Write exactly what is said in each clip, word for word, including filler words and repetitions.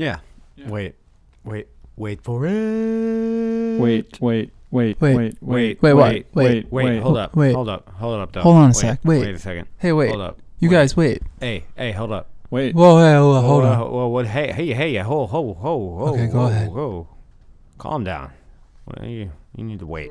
Yeah. yeah. Wait. Wait. Wait for it. Wait, wait, wait, Wait. wait, Wait, wait, what? wait, Wait. wait, Wait, hold up. Wait. Hold up. Hold up, though. Hold on a wait, sec. Wait. Wait a second. Hey, wait. Hold up. You wait. guys, wait. Hey, hey, hold up. wait. Whoa, hey, whoa, hold whoa, on. Whoa, whoa, whoa, hey, hey, hey, ho, ho, ho, ho. Okay, go whoa, ahead. Whoa. Calm down. Well, you, you need to wait.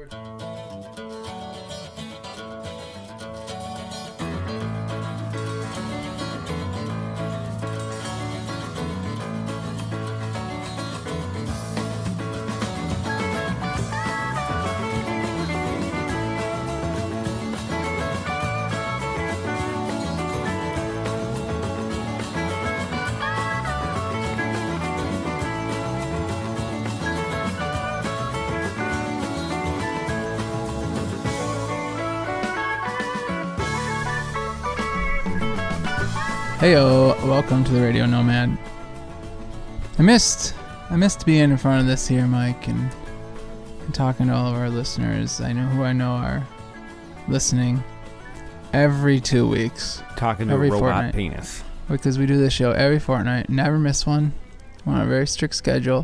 Heyo, welcome to the Radio Nomad. I missed, I missed being in front of this here mic and, and talking to all of our listeners. I know who I know are listening every two weeks Talking to Every a robot fortnight. penis. because we do this show every fortnight. Never miss one. We're on a very strict schedule.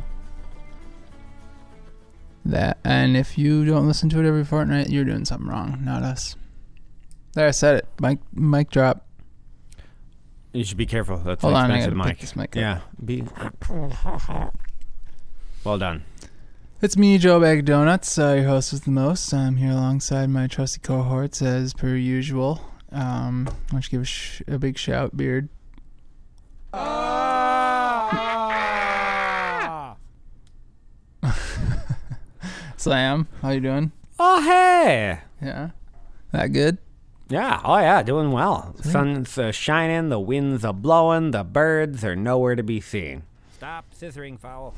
That and if you don't listen to it every fortnight, you're doing something wrong, not us. There, I said it. Mic, mic drop. You should be careful. That's Hold an on, I expensive gotta mic. pick this mic up. Yeah. Be. Well done. It's me, Joe Bag of Donuts, uh, your host with the most. I'm here alongside my trusty cohorts as per usual. Um, why don't you give a, sh- a big shout, Beard? Slam, how you doing? Oh, hey. Yeah, that good? Yeah. Oh, yeah. Doing well. Sun's uh, shining. The winds are blowing. The birds are nowhere to be seen. Stop scissoring, foul.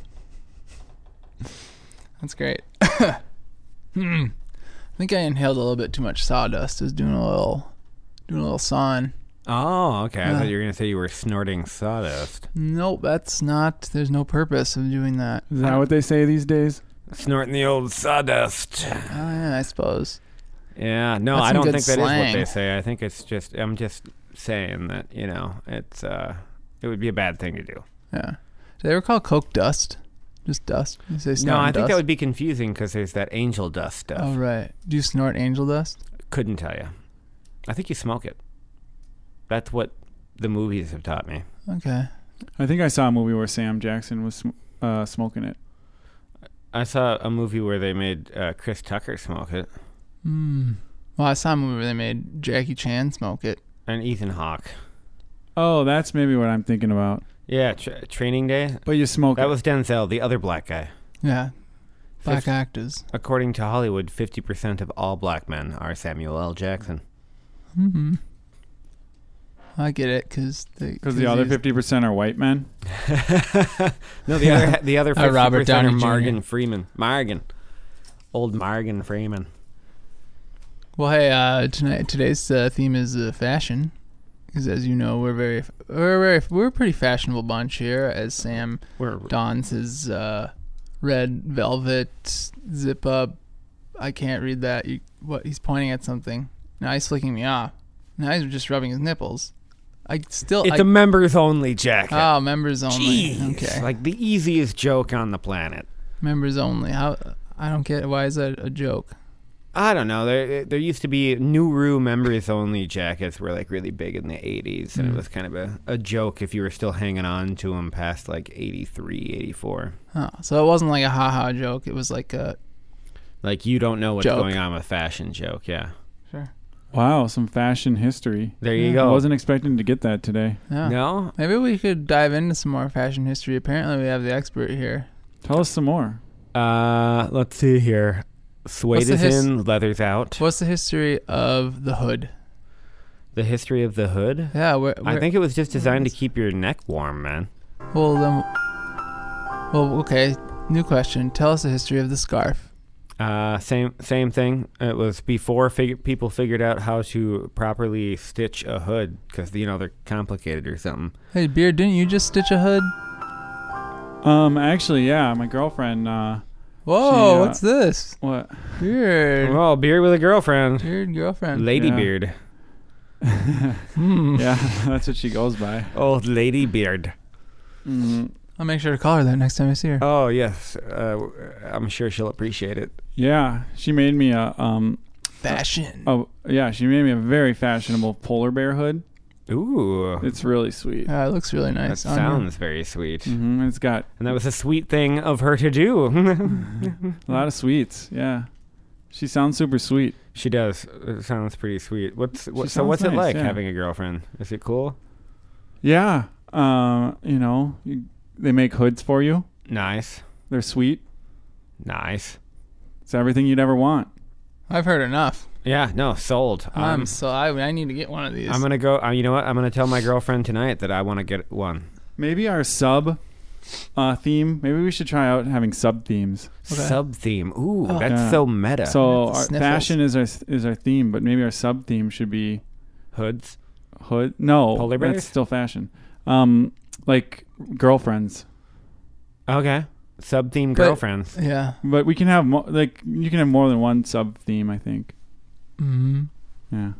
That's great. hmm. I think I inhaled a little bit too much sawdust. I was doing a little, doing a little sawing. Oh, okay. I Yeah. thought you were going to say you were snorting sawdust. Nope, that's not. There's no purpose of doing that. Is that what they say these days? Snorting the old sawdust. Oh yeah, I suppose. Yeah, no, That's I some don't good think that is slang. what they say. I think it's just, I'm just saying that, you know, it's, uh, it would be a bad thing to do. Yeah. Do they ever call Coke dust? Just dust? You say No, snort I think dust? that would be confusing because there's that angel dust stuff. Oh, right. Do you snort angel dust? Couldn't tell you. I think you smoke it. That's what the movies have taught me. Okay. I think I saw a movie where Sam Jackson was sm- uh, smoking it. I saw a movie where they made uh, Chris Tucker smoke it Hmm. Well, I saw a movie where they made Jackie Chan smoke it. and Ethan Hawke. Oh, that's maybe what I'm thinking about. Yeah, tra- Training Day. But you smoke That it. was Denzel, the other black guy. Yeah. Black Fifty- actors. According to Hollywood, fifty percent of all black men are Samuel L. Jackson. Hmm. I get it, because Because the other fifty percent are white men. No, the other the other Uh, fifty Robert percent are Downey Junior Morgan Freeman. Morgan. Old Morgan Freeman. Well, hey, uh, tonight today's uh, theme is uh, fashion, because as you know, we're very we're very we're a pretty fashionable bunch here. As Sam We're dons his uh, red velvet zip up. I can't read that. You, what he's pointing at something. Now he's flicking me off. Now he's just rubbing his nipples. I still. It's I, a members only jacket. oh, members only. Jeez. Okay, Like the easiest joke on the planet. members only. How? I don't get. Why is that a joke? I don't know. There there used to be Nuru members only jackets were like really big in the eighties, and Mm. it was kind of a, a joke if you were still hanging on to them past like eighty-three, eighty-four. Oh, so it wasn't like a haha joke. It was like a Like you don't know what's Joke. going on with fashion joke. Yeah. sure. Wow, some fashion history. There you Yeah. go. I wasn't expecting to get that today. Yeah. No? Maybe we could dive into some more fashion history. Apparently, we have the expert here. Tell us some more. Uh, let's see here. Suede the is his- in, leather's out. What's the history of the hood? The history of the hood? Yeah, where, I where- think it was just designed to keep your neck warm, man. Well, then. Well, okay. New question. Tell us the history of the scarf. Uh, same same thing. It was before fig- people figured out how to properly stitch a hood because you know they're complicated or something. Hey, Beard, didn't you just stitch a hood? Um, actually, yeah, my girlfriend. Uh, Whoa, She, uh, what's this? what? Beard. Oh, beard with a girlfriend, Beard girlfriend. lady Yeah. beard, Hmm. Yeah, that's what she goes by. old lady beard. hmm I'll make sure to call her that next time I see her. Oh yes, uh, I'm sure she'll appreciate it. Yeah, she made me a um. Fashion. Oh yeah, she made me a very fashionable polar bear hood. Ooh, It's really sweet. Yeah, it looks really that nice. on sounds very sweet. Mm-hmm. It's got And that was a sweet thing of her to do. a lot of sweets. Yeah, she sounds super sweet. She does. It sounds pretty sweet. What's what, She so? What's sounds it nice, like yeah. having a girlfriend? Is it cool? Yeah, uh, you know, you, they make hoods for you. Nice, They're sweet. nice. It's everything you'd ever want. I've heard enough. Yeah, no, sold. I'm Um, so I, I need to get one of these. I'm gonna go. Uh, you know what? I'm gonna tell my girlfriend tonight that I want to get one. Maybe our sub uh, theme. Maybe we should try out having sub themes. Okay. Sub theme. Ooh, Oh. that's Yeah. so meta. So With the our sniffles. fashion is our is our theme, but maybe our sub theme should be Hoods. hood. No, Polar bears? that's still fashion. Um, like girlfriends. Okay. Sub theme But- girlfriends. yeah. But we can have mo- like you can have more than one sub theme. I think. Mm-hmm. Yeah.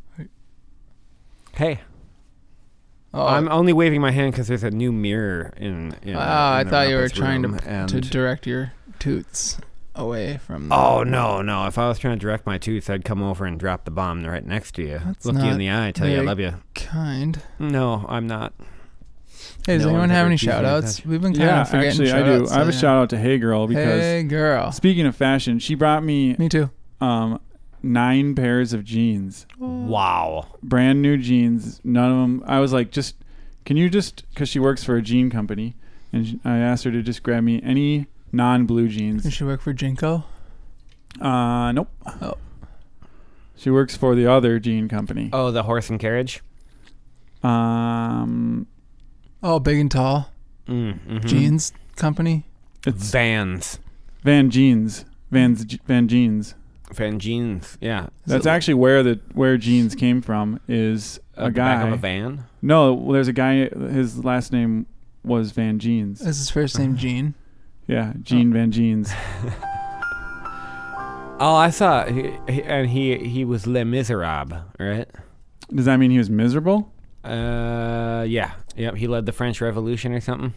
Hey, Oh, I'm only waving my hand because there's a new mirror in. in oh, I in the thought you were Rappa's trying room, to and to direct your toots away from. The, Oh no, no! If I was trying to direct my tooth, I'd come over and drop the bomb right next to you, That's look you in not the eye, tell you I very- love you. kind. No, I'm not. Hey, does No anyone one's have ever any accused me of shout outs? that. We've been kind Yeah, of forgetting actually, I shout do. outs. I have a shout out to Hey Girl because Hey, girl. speaking of fashion, she brought me Me too. um nine pairs of jeans, Wow. brand new jeans. None of them. I was like, just can you just because she works for a jean company, and she, I asked her to just grab me any non-blue Does jeans. she work for Jinko? Uh, nope. Oh. She works for the other jean company. Oh, the horse and carriage. Um, Oh, big and tall Mm, mhm. jeans company. it's Vans. Van Jeans. Van's Van Jeans. Van jeans. Yeah. That's So- actually where the where jeans came from. Is Uh, a the back guy. of a van. No, well, there's a guy. His last name was Van Jeans. Is his first name Gene? Yeah, Gene Van Jeans. Oh, I saw. He, he, and he he was Les Miserables, right? Does that mean he was miserable? Uh, yeah. Yep. He led the French Revolution or something.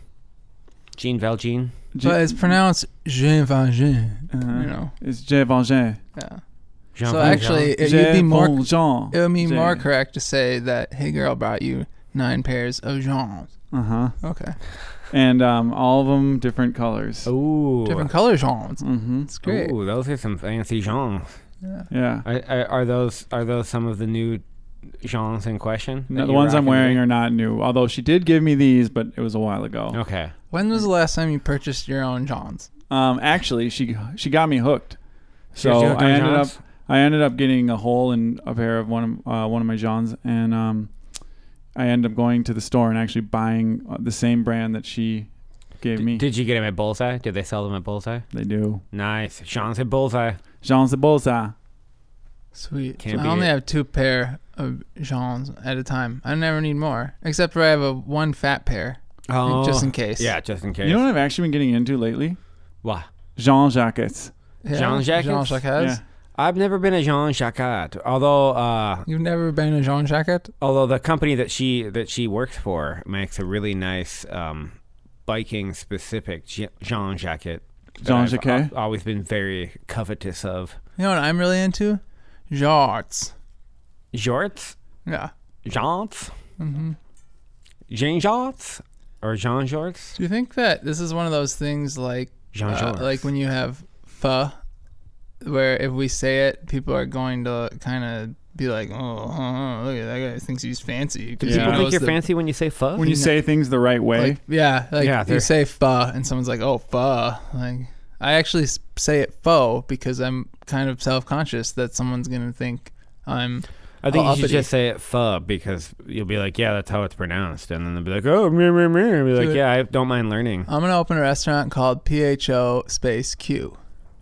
Jean Valjean. Je- But it's pronounced Jean Valjean. uh, You know. It's Je Valjean. Yeah. Jean So Valjean. actually, it, Je you'd be more. Valjean. It would be Je- more correct to say that Hey Girl brought you nine pairs of Jeans. Uh-huh. Okay. And um, all of them different colors. Ooh. Different color Jeans. Mm-hmm. It's great. Ooh, those are some fancy Jeans. Yeah. Yeah. Are, are, are those are those some of the new Jeans in question? No, the ones I'm wearing are not new. Although she did give me these, but it was a while ago. Okay. When was the last time you purchased your own Jeans? Um, actually, she she got me hooked. She was So hooked I on ended up Jeans? I ended up getting a hole in a pair of one of uh, one of my Johns, and um, I ended up going to the store and actually buying uh, the same brand that she gave D- me. Did you get them at Bullseye? Did they sell them at Bullseye? They do. Nice. Jeans at Bullseye. Jeans de Bolsa. Sweet. Can't So beat I only it. have two pair of Jeans at a time. I never need more, except for I have a one fat pair, Oh, just in case. Yeah, just in case. You know what I've actually been getting into lately? What? Jean jackets. Yeah. Jean jackets? Jean Jacquets. Yeah. I've never been a Jean Jacquet, although uh, You've never been a Jean Jacquet? although the company that she that she works for makes a really nice um, biking specific Je- Jean jacket. that Jean I've Jacquet? al- always been very covetous of. You know what I'm really into? Jorts. Jorts, Yeah. Jeans, hmm Jean Jorts, or Jean Jorts, Do you think that this is one of those things like Jean uh, Jorts. like when you have pho, where if we say it, people are going to kind of be like, oh, uh, look at that guy thinks he's fancy. 'cause Yeah. he People think knows you're the- fancy when you say pho. When you say things the right way. Like, yeah, like Yeah, you they're- say pho, and someone's like, oh, pho. Like, I actually s- say it pho because I'm kind of self-conscious that someone's gonna think I'm. I think Oh, you should uppity. just say it pho because you'll be like, yeah, that's how it's pronounced, and then they'll be like, oh, meh, meh, meh. And be like, Dude. yeah, I don't mind learning. I'm gonna open a restaurant called P H O space Q.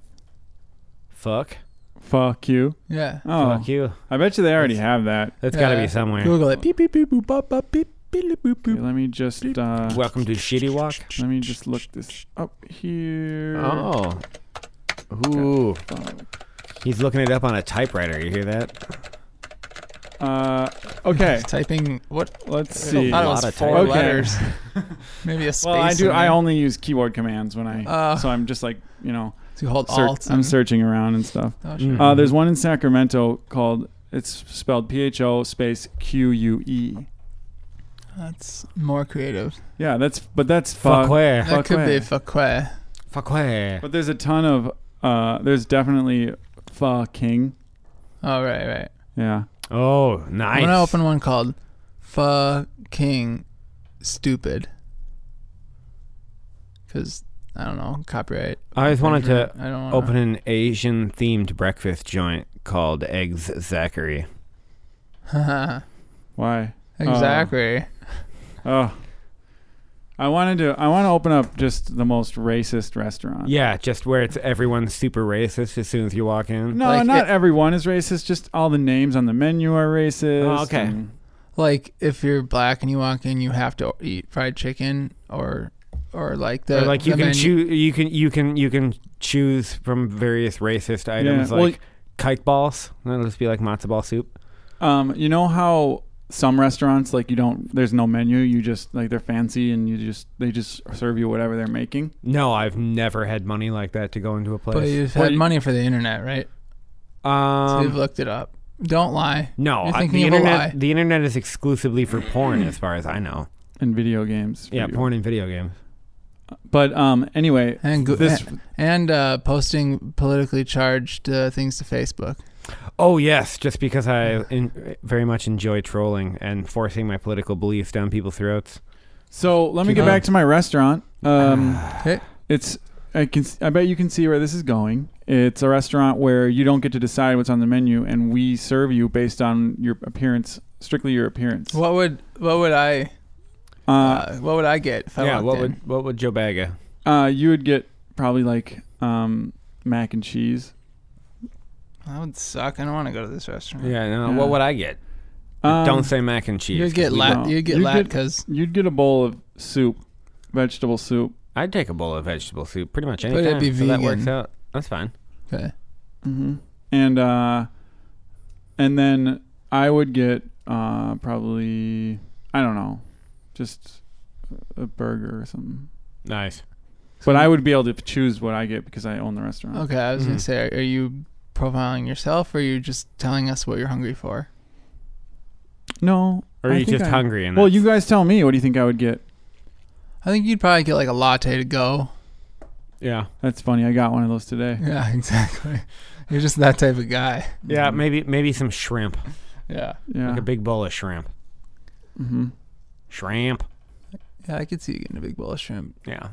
Fuck. Fuck you. Yeah. Oh, Fuck you. I bet you they already have that. That's got to Yeah. be somewhere. Google it. Beep beep beep boop bop bop beep beep boop Okay, boop. let me just uh, Welcome to Shitty Walk. let me just look this up here. Oh. Ooh. Fuck. He's looking it up on a typewriter. You hear that? Uh, okay. Typing what? Let's There's a see. I thought it lot was of four typing. Okay. letters. Maybe a space. Well, I do. in I there. only use keyboard commands when I. Uh, so I'm just like you know. So you hold Search, alt. I'm and- searching around and stuff. Oh, sure. Mm. Uh, there's one in Sacramento called. It's spelled P H O space Q U E. That's more creative. Yeah, that's but that's fuck. Fuckware. That could be Fuckway. fuckway. Fuckware. But there's a ton of. Uh, there's definitely fucking. Oh right, right. Yeah. Oh, I'm nice. gonna open one called "fucking stupid" because I don't know copyright. I always wanted to infringement. I don't wanna, open an Asian-themed breakfast joint called Eggs Zachary. Why? exactly. Oh. I wanted to. I want to open up just the most racist restaurant. Yeah, just where it's everyone's super racist as soon as you walk in. No, Like not it- everyone is racist. Just all the names on the menu are racist. Oh, okay. and- Like if you're black and you walk in, you have to eat fried chicken or or like the or like you the can menu- choose, you can you can you can choose from various racist items well, like kite balls. That'll just be like matzo ball soup. Um, you know how some restaurants like you don't. There's no menu. You just like they're fancy and you just they just serve you whatever they're making. No, I've never had money like that to go into a But place. you've Well, had you- money for the internet, right? So you've Um, looked it up. Don't lie. no, You're I, thinking the of a lie. internet the internet is exclusively for porn, as far as I know. And video games. for Yeah, you. porn and video games. But um, anyway, And go- this And uh, posting politically charged uh, things to Facebook. Oh yes, just because I in, very much enjoy trolling and forcing my political beliefs down people's throats. So let me Keep get on. back to my restaurant. Um, Okay. it's I can I bet you can see where this is going. It's a restaurant where you don't get to decide what's on the menu, and we serve you based on your appearance, strictly your appearance. What would what would I Uh, uh, what would I get if I yeah, walked what in? would what would Joe Baga? uh, you would get probably like um, mac and cheese. That would suck. I don't want to go to this restaurant. Yeah, no, Yeah. what would I get? Um, Don't say mac and cheese. You'd get 'cause we lat. don't. You'd get You'd lat get- because You'd get a bowl of soup, vegetable soup. I'd take a bowl of vegetable soup pretty much But any it'd time. be so that works vegan. out. That's fine. okay. Mm-hmm. And uh, and then I would get uh, probably I don't know, just a burger or something. Nice. But I would be able to choose what I get because I own the restaurant. Okay, I was Mhm. gonna say, are, are you profiling yourself, or are you just telling us what you're hungry for? No. Or are I you think just I- hungry and Well, that's- you guys tell me. What do you think I would get? I think you'd probably get like a latte to go. Yeah. That's funny. I got one of those today. Yeah, exactly. You're just that type of guy. Yeah, Mhm. maybe maybe some shrimp. Yeah. Yeah. Like a big bowl of shrimp. Mm-hmm. Shrimp. Yeah, I could see you getting a big bowl of shrimp. Yeah.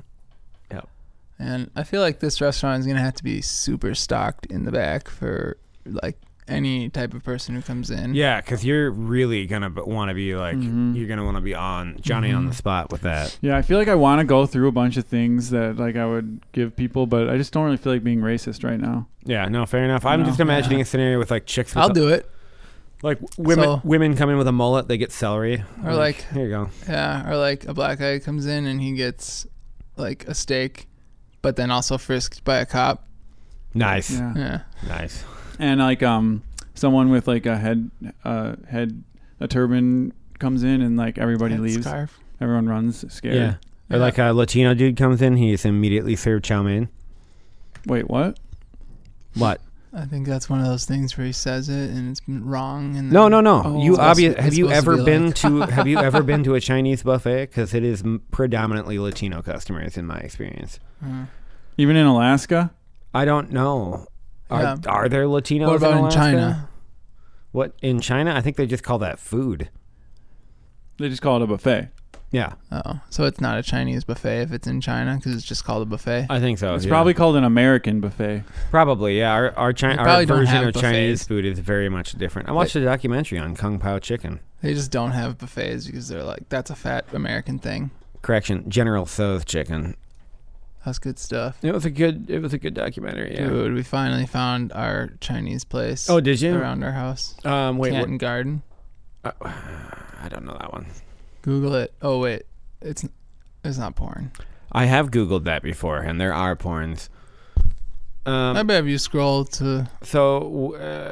And I feel like this restaurant is gonna have to be super stocked in the back for like any type of person who comes in. Yeah, because you're really gonna want to be like Mhm. you're gonna want to be on Johnny on the Mhm. spot with that. Yeah, I feel like I want to go through a bunch of things that like I would give people, but I just don't really feel like being racist right now. Yeah, no, fair enough. I'm No. just imagining Yeah. a scenario with like chicks. With I'll do it. Like women, So- women come in with a mullet, they get celery. Or like- here you go. Yeah, or like a black guy comes in and he gets like a steak, but then also frisked by a cop. Nice, Yeah. Yeah. nice. And like um someone with like a head uh head a turban comes in and like everybody Head leaves. Scarf. Everyone runs scared. Yeah. Yeah. Or like a Latino dude comes in, he's immediately served chow mein. Wait, what? What? I think that's one of those things where he says it and it's been wrong. And No, then- no, no. Oh, you it's supposed to obvious. be- Have it's you supposed to ever be been like- to? Have you ever been to a Chinese buffet? Because it is m- predominantly Latino customers, in my experience. Uh, Even in Alaska? I don't know. Are, Yeah. are there Latinos? What about in Alaska? China? What in China? I think they just call that food. They just call it a buffet. Yeah, Oh, so it's not a Chinese buffet if it's in China because it's just called a buffet. I think so. It's yeah. probably called an American buffet. probably yeah. Our our, Chi- They our probably don't version have of Chinese buffets. food is very much different. I watched a documentary on Kung Pao chicken. They just don't have buffets because they're like, that's a fat American thing. Correction, General Tso's chicken. That's good stuff. It was a good. It was a good documentary. Yeah. Dude, we finally found our Chinese place Oh, did you? around our house. Um, wait. Canton What, Garden. uh, I don't know that one. Google it. Oh, wait. It's it's not porn. I have Googled that before, and there are porns. I Um, bet if you scroll to so uh,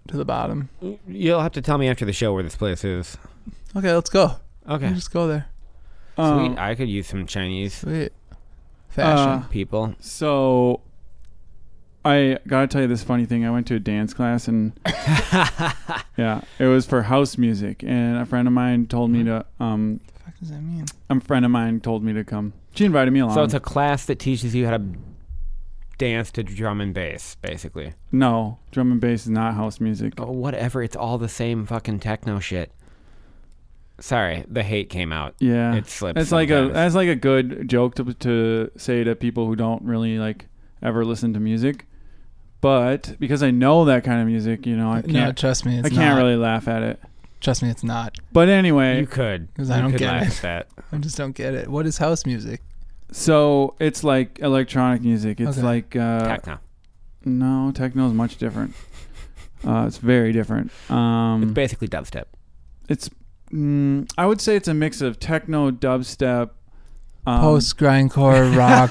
to the bottom. You'll have to tell me after the show where this place is. Okay, let's go. Okay. We'll just go there. Um, Sweet. I could use some Chinese Sweet. Fashion. Uh, people. So, I gotta tell you this funny thing. I went to a dance class and yeah, it was for house music, and a friend of mine told me to um. What the fuck does that mean? A friend of mine told me to come. She invited me along. So it's a class that teaches you how to dance to drum and bass, basically. No, drum and bass is not house music. Oh, whatever. It's all the same fucking techno shit. Sorry, the hate came out. Yeah, It slipped. it's like a sometimes. that's like a good joke to to say to people who don't really like ever listen to music. But because I know that kind of music, you know, I No, can't. trust me, it's I can't not. really laugh at it. Trust me, it's not. But anyway, You could. 'Cause I You don't could get laugh it. at that. I just don't get it. What is house music? so it's like electronic music. It's Okay. like uh, Techno. no, techno is much different. Uh, it's very different. Um, It's basically dubstep. It's, mm, I would say it's a mix of techno, dubstep, um, Post grindcore rock.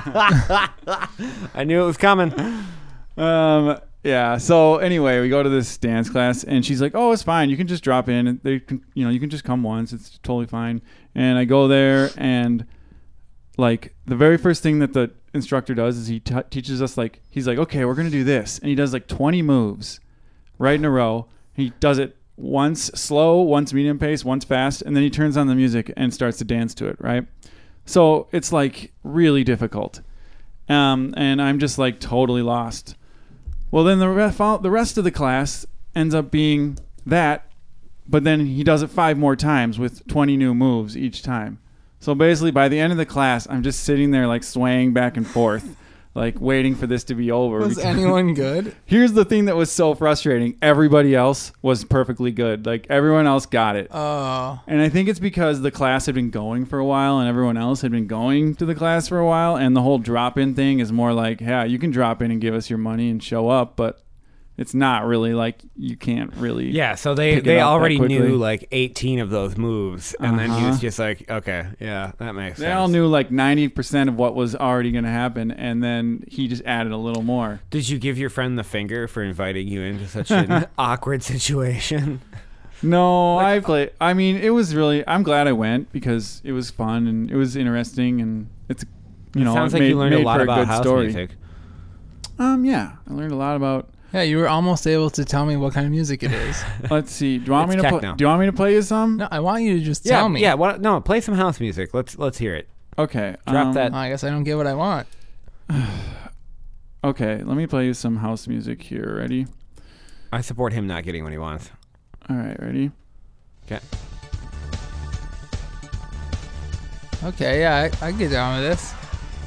I knew it was coming. Um, yeah. So anyway, we go to this dance class, and she's like, "Oh, it's fine. You can just drop in. And they can, you know, you can just come once. It's totally fine." And I go there, and like the very first thing that the instructor does is he t- teaches us like he's like, "Okay, we're gonna do this," and he does like twenty moves right in a row. He does it once slow, once medium pace, once fast, and then he turns on the music and starts to dance to it. Right. So it's like really difficult. Um, and I'm just like totally lost. Well, then the rest, the rest of the class ends up being that, but then he does it five more times with twenty new moves each time. So basically, by the end of the class, I'm just sitting there like swaying back and forth, like waiting for this to be over. Was because- anyone good? Here's the thing that was so frustrating. Everybody else was perfectly good. Like everyone else got it. Oh. And I think it's because the class had been going for a while and everyone else had been going to the class for a while. And the whole drop-in thing is more like, yeah, you can drop in and give us your money and show up. But it's not really like you can't really. Yeah, so they, pick it they up that already quickly. knew like eighteen of those moves. And then he was Uh-huh. just like, okay, yeah, that makes They sense. all knew like ninety percent of what was already going to happen. And then he just added a little more. Did you give your friend the finger for inviting you into such an awkward situation? No, I play. I mean, it was really. I'm glad I went because it was fun and it was interesting and it's, you know, Sounds it like made, you learned a made lot for about good house story. music. Um, yeah, I learned a lot about. Yeah, you were almost able to tell me what kind of music it is. Let's see. Do you want It's me to? Pl- techno. do you want me to play you some? No, I want you to just Yeah, tell me. yeah. What? No, play some house music. Let's let's hear it. Okay. Drop um, that. Oh, I guess I don't get what I want. Okay, let me play you some house music here. Ready? I support him not getting what he wants. All right, ready? Okay. Okay, yeah, I, I can get down with this.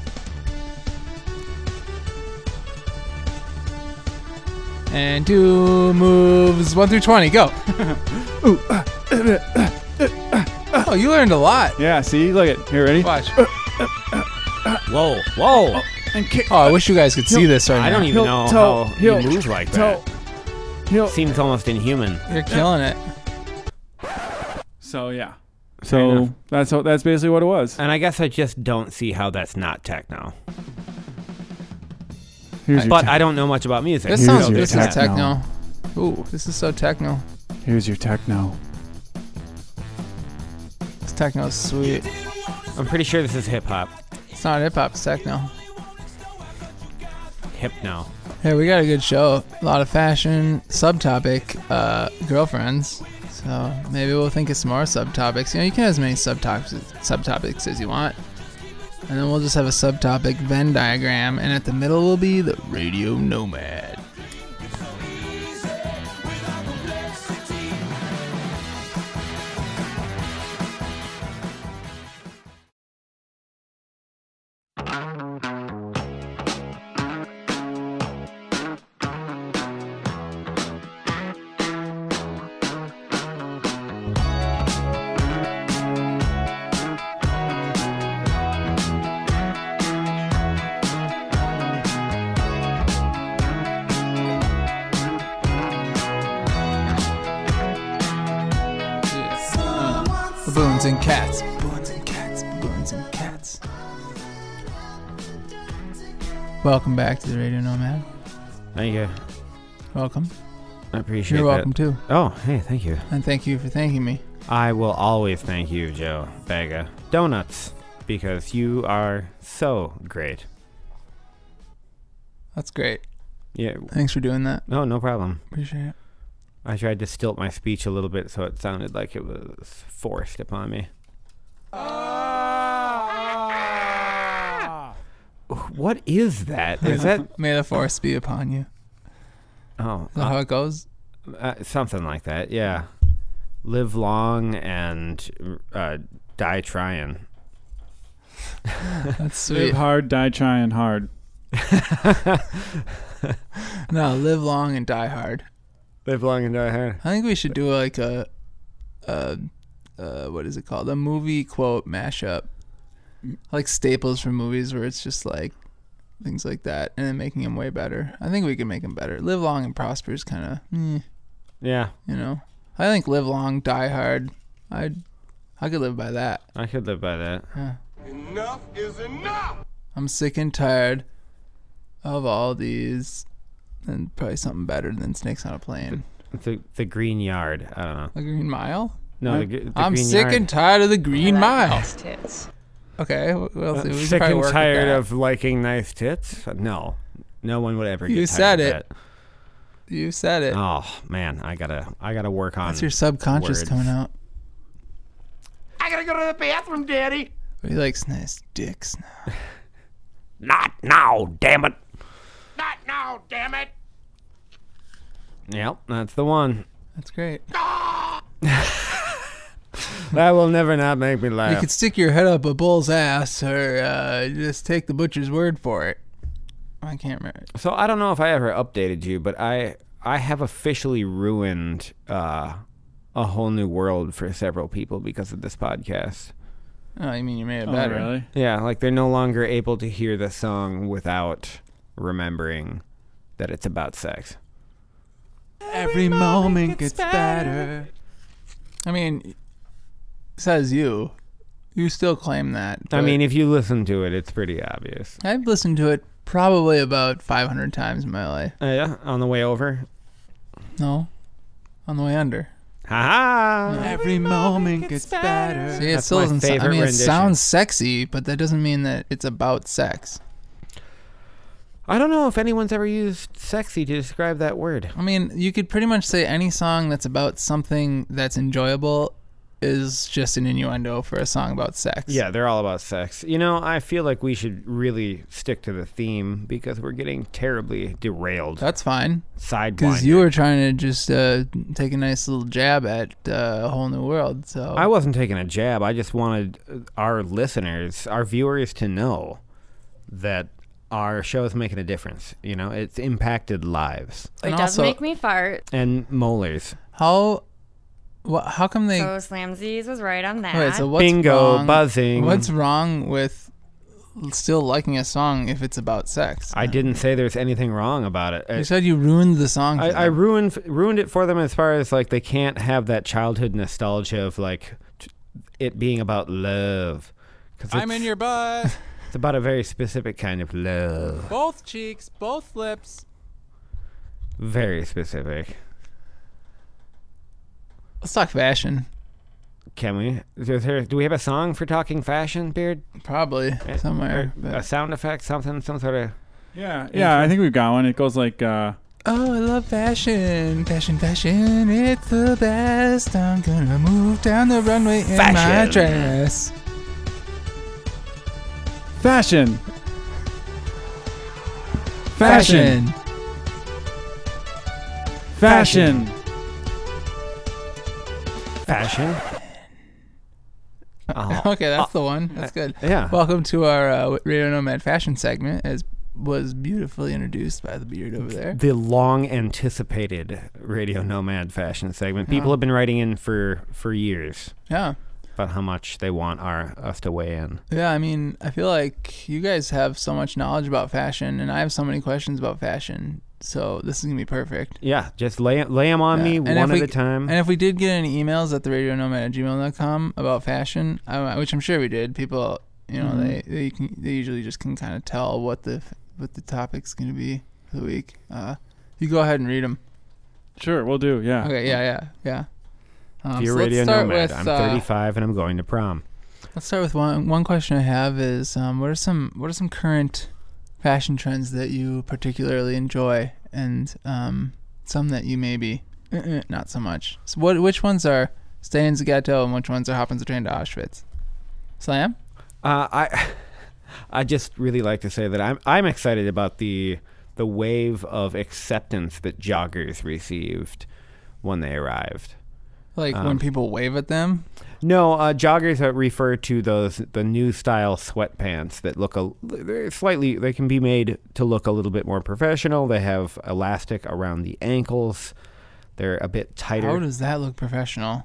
And do moves one through twenty. Go. Ooh, uh, uh, uh, Oh, you learned a lot. yeah. See, look at here. Ready? Watch. Whoa, whoa! And kick. Oh, I wish you guys could see this right I now. don't even Heel, know toe, how heel, you move like toe. that. Heel. Seems almost inhuman. You're killing it. So yeah. Fair So enough. that's what, that's basically what it was. And I guess I just don't see how that's not techno. Here's your But te- I don't know much about music. This Here's sounds. your This is techno. techno. Ooh, this is so techno. here's your techno. This techno is sweet. I'm pretty sure this is hip hop. It's not hip hop. It's techno. Hypno. Hey, we got a good show. A lot of fashion. Subtopic, uh, girlfriends. So maybe we'll think of some more subtopics. You know, you can have as many subtopics subtopics as you want. And then we'll just have a subtopic Venn diagram, and at the middle will be the Radio Nomad. Baboons and cats. Baboons and cats. Baboons and cats. Welcome back to the Radio Nomad. Thank you. Welcome. I appreciate You're that. welcome too. Oh, hey, thank you. And thank you for thanking me. I will always thank you, Joe Baga. Donuts, because you are so great. That's great. Yeah. Thanks for doing that. No, no problem. Appreciate it. I tried to stilt my speech a little bit so it sounded like it was forced upon me. What is that? Is that May the force be upon you. oh Is that how it goes? uh, something like that? Yeah. Live long and uh, die trying. That's Live sweet. hard, die trying hard. No, live long and die hard. Live long and die hard. I think we should do like a, a, uh, what is it called? A movie quote mashup, like staples from movies where it's just like things like that, and then making them way better. I think we can make them better. Live long and prosper is kind of, eh, Yeah, you know. I think live long, die hard. I, I could live by that. I could live by that. Yeah. Enough is enough! I'm sick and tired of all these, and probably something better than Snakes on a Plane. The the Green Yard. I don't know. The Green Mile. No, the, gr- the I'm Green sick Yard. and tired of the Green Mile. Nice tits. Okay, well, Uh, see, we could sick probably and work with tired that. of liking nice tits? No, no one would ever. You get said tired of it. You said it. That. Oh man, I gotta I gotta work on. That's your subconscious words. coming out. I gotta go to the bathroom, Daddy! He likes nice dicks now. Not now, damn it. Not now, damn it! Yep, that's the one. That's great. That will never not make me You laugh. could stick your head up a bull's ass, or uh, just take the butcher's word for it. I can't remember. So I don't know if I ever updated you, but I I have officially ruined uh, a whole new world for several people because of this podcast. Oh, you mean you made it Oh, better? really? Yeah, like they're no longer able to hear the song without remembering that it's about sex. Every moment gets better. I mean, says you. You still claim that. I but mean, if you listen to it, it's pretty obvious. I've listened to it probably about five hundred times in my life. Uh, yeah, on the way over. No, on the way under. Ha ha! Every moment gets better. See, it That's still my doesn't. So- I favorite mean, it rendition. sounds sexy, but that doesn't mean that it's about sex. I don't know if anyone's ever used sexy to describe that word. I mean, you could pretty much say any song that's about something that's enjoyable is just an innuendo for a song about sex. Yeah, they're all about sex. You know, I feel like we should really stick to the theme because we're getting terribly derailed. That's fine. Sidewinder. Because you were trying to just uh, take a nice little jab at uh, a whole new world. So I wasn't taking a jab. I just wanted our listeners, our viewers to know that our show is making a difference. You know, it's impacted lives It And does also- make me fart. and molars. how wha how come they? So Slamsies was right on that. Wait, so what's Bingo, wrong? buzzing. What's wrong with still liking a song if it's about sex? I didn't say there's anything wrong about it. You said you ruined the song. I, for I them. ruined ruined it for them as far as like they can't have that childhood nostalgia of like t- it being about love. 'Cause I'm it's- in your butt. It's about a very specific kind of love. Both cheeks, both lips. Very specific. Let's talk fashion. Can we? Is there, do we have a song for talking fashion, Beard? Probably Eh, somewhere. Or but- a sound effect, something, some sort of. Yeah, yeah, I think we've got one. It goes like, uh, Oh, I love fashion, fashion, fashion. It's the best. I'm gonna move down the runway in my Fashion. dress. fashion. Fashion. Fashion. Fashion. Oh, Okay, that's the one. That's good. yeah. Welcome to our uh, Radio Nomad fashion segment, as was beautifully introduced by the beard over there. The long anticipated Radio Nomad fashion segment. People Yeah. have been writing in for, for years Yeah. about how much they want our us to weigh in. Yeah, I mean, I feel like you guys have so much knowledge about fashion, and I have so many questions about fashion. So this is gonna be perfect. Yeah, just lay lay them on Yeah. me And one if at we- a time. And if we did get any emails at the radio nomad at gmail dot com about fashion, uh, which I'm sure we did, people, you know, Mhm. they they, can, they usually just can kind of tell what the what the topic's gonna be for the week. Uh, you go ahead and read them. Sure, we'll do. Yeah. Okay, yeah, yeah, yeah. Um, Dear so let's Radio start Nomad, with, I'm uh, thirty-five and I'm going to prom. Let's start with one. One question I have is, um, what are some what are some current fashion trends that you particularly enjoy, and um, some that you maybe uh-uh, not so much. So what? Which ones are staying in the ghetto, and which ones are hopping the train to Auschwitz? Slam. Uh, I I just really like to say that I'm I'm excited about the the wave of acceptance that joggers received when they arrived. Like Um, when people wave at them. No, uh, joggers uh, refer to those the new style sweatpants that look a they're slightly. They can be made to look a little bit more professional. They have elastic around the ankles. They're a bit tighter. How does that look professional?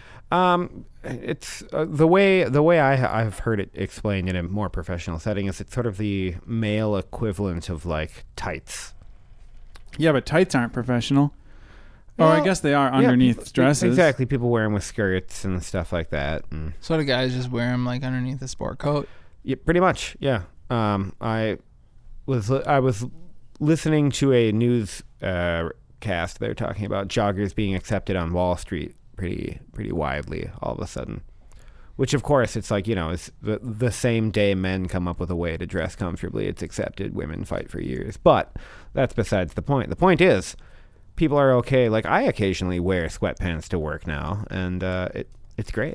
Um, it's uh, the way the way I I've heard it explained in a more professional setting is it's sort of the male equivalent of like tights. Yeah, but tights aren't professional. Oh, I Well, guess they are Yeah, underneath people- dresses. Exactly, people wear them with skirts and stuff like that. And So do guys just wear them like underneath a sport coat? yeah, pretty much. Yeah. Um, I was li- I was listening to a news uh, cast. They were talking about joggers being accepted on Wall Street pretty pretty widely all of a sudden. Which of course it's like, you know, it's the the same day men come up with a way to dress comfortably, it's accepted. Women fight for years. But that's besides the point. The point is people are okay. Like I occasionally wear sweatpants to work now, and uh, it it's great.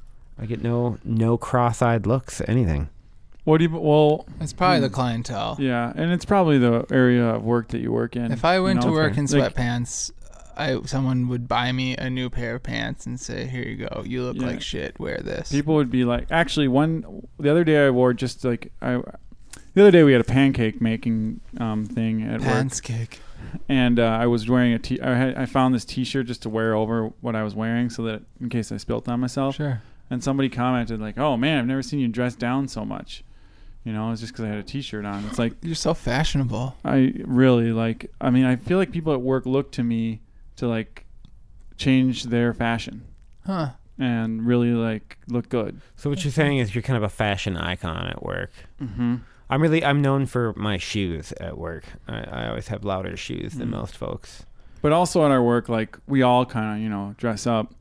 I get no no cross-eyed looks, anything. What do you? Well, It's probably the clientele. yeah, and it's probably the area of work that you work in. If I went you know, to work in like- sweatpants, I someone would buy me a new pair of pants and say, "Here you go. You look Yeah. like shit. Wear this." People would be like, actually, one the other day I wore just like I. The other day we had a pancake making um, thing at work, Pants kick. and uh, I was wearing a t. I had I found this T-shirt just to wear over what I was wearing, so that in case I spilt on myself. Sure. And somebody commented like, "Oh man, I've never seen you dress down so much." You know, it's just because I had a T-shirt on. It's like You're so fashionable. I really like. I mean, I feel like people at work look to me to like change their fashion Huh. and really like look good. So what you're saying is you're kind of a fashion icon at work. Mm-hmm. I'm really I'm known for my shoes at work. I, I always have louder shoes than Mm. most folks. But also at our work, like we all kind of you know dress up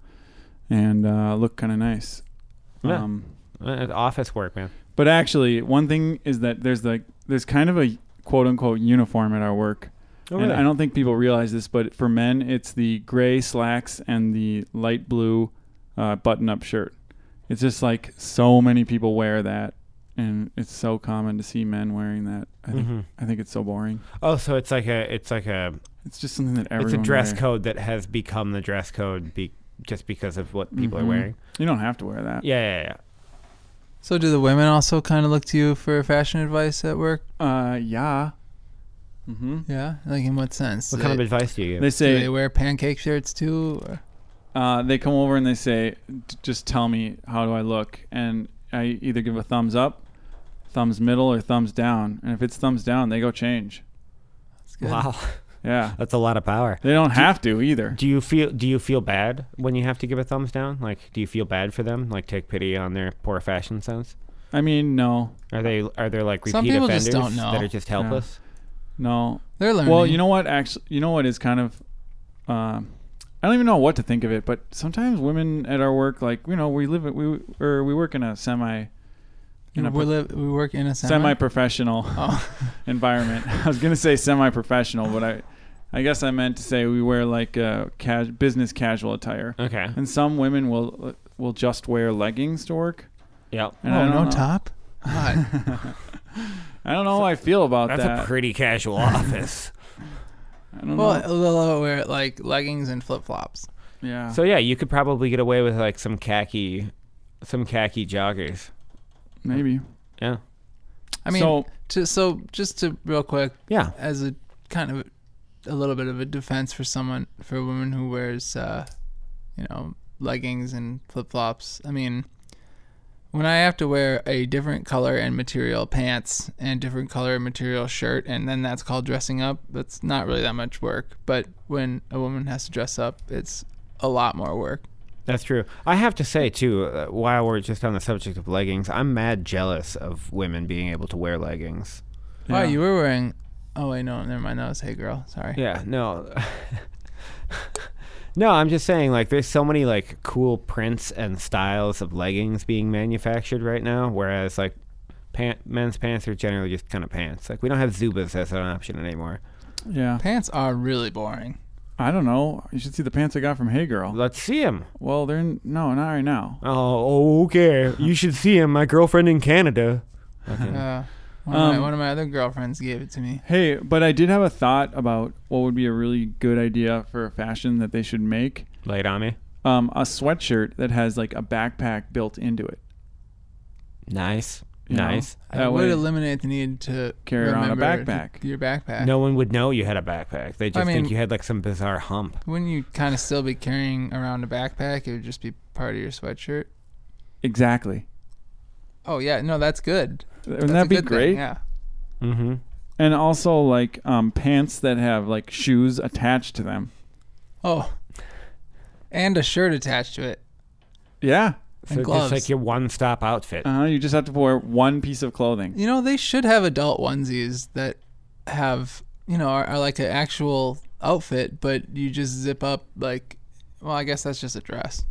and uh, look kind of nice. Yeah. Um, Uh, office work, man. but actually, one thing is that there's like there's kind of a quote unquote uniform at our work. Oh, And really? I don't think people realize this, but for men, it's the gray slacks and the light blue uh, button-up shirt. It's just like so many people wear that, and it's so common to see men wearing that. I think Mhm. I think it's so boring. Oh, so it's like a it's like a It's just something that everyone. it's a dress wears. code that has become the dress code be, just because of what people Mhm. are wearing. You don't have to wear that. Yeah, yeah, yeah. So do the women also kind of look to you for fashion advice at work? Uh, yeah. Mm-hmm. Yeah. Like in what sense? What Do kind of they- advice do you give? They Do say they wear pancake shirts too? Or? uh, they come over and they say, "D- just tell me how do I look, and I either give a thumbs up, thumbs middle, or thumbs down. And if it's thumbs down, they go change. That's good. Wow, Yeah. that's a lot of power. They don't have to either. Do you feel do you feel bad when you have to give a thumbs down? Like, do you feel bad for them? Like, take pity on their poor fashion sense? I mean, no, Are they are there like repeat Some people offenders just don't know. that are just helpless? no. They're learning. Well, you know what? Actually, you know what is kind of, uh, I don't even know what to think of it. But sometimes women at our work, like you know, we live we or we work in a semi, in a we, live, we work in a semi. semi-professional Oh. environment. I was gonna say semi-professional, but I, I guess I meant to say we wear like uh, cas- business casual attire. Okay. And some women will will just wear leggings to work. Yep. And Oh, I don't no know. top? Hot. I don't know how I feel about That's that. a pretty casual office. I don't Well, know. they'll wear like leggings and flip flops. Yeah. So yeah, you could probably get away with like some khaki, some khaki joggers. Maybe. Yeah. I mean, so to, so just to real quick, Yeah. as a kind of a little bit of a defense for someone, for a woman who wears, uh, you know, leggings and flip flops. I mean, when I have to wear a different color and material pants and different color and material shirt, and then that's called dressing up, that's not really that much work. But when a woman has to dress up, it's a lot more work. That's true. I have to say too, uh, while we're just on the subject of leggings, I'm mad jealous of women being able to wear leggings. Wow, yeah. you were wearing. Oh wait, no, never mind. That was Hey Girl. Sorry. Yeah, no. No, I'm just saying, like, there's so many, like, cool prints and styles of leggings being manufactured right now, whereas, like, pant- men's pants are generally just kind of pants. Like, we don't have Zubas as an option anymore. Yeah. Pants are really boring. I don't know. You should see the pants I got from Hey Girl. Let's see him. Well, they're in, no, not right now. Oh, okay. You should see him. My girlfriend in Canada. Okay. Uh, one, of my, Um, one of my other girlfriends gave it to me. Hey, but I did have a thought about what would be a really good idea for a fashion that they should make. Lay it on me. Um, a sweatshirt that has like a backpack built into it. Nice. You know? Nice. I That would way- eliminate the need to Carry around a remember backpack. th- Your backpack. No one would know you had a backpack. They just I mean- think you had, like, some bizarre hump. Wouldn't you kind of still be carrying around a backpack? It would just be part of your sweatshirt. Exactly. Oh yeah, no, that's good. Wouldn't That's that a be good thing, great? Yeah. Mm-hmm. And also like um, pants that have like shoes attached to them. Oh, and a shirt attached to it. Yeah. So And just gloves. like your one-stop outfit. Uh, you just have to wear one piece of clothing. You know, they should have adult onesies that have, you know, are, are like an actual outfit, but you just zip up like, well, I guess that's just a dress.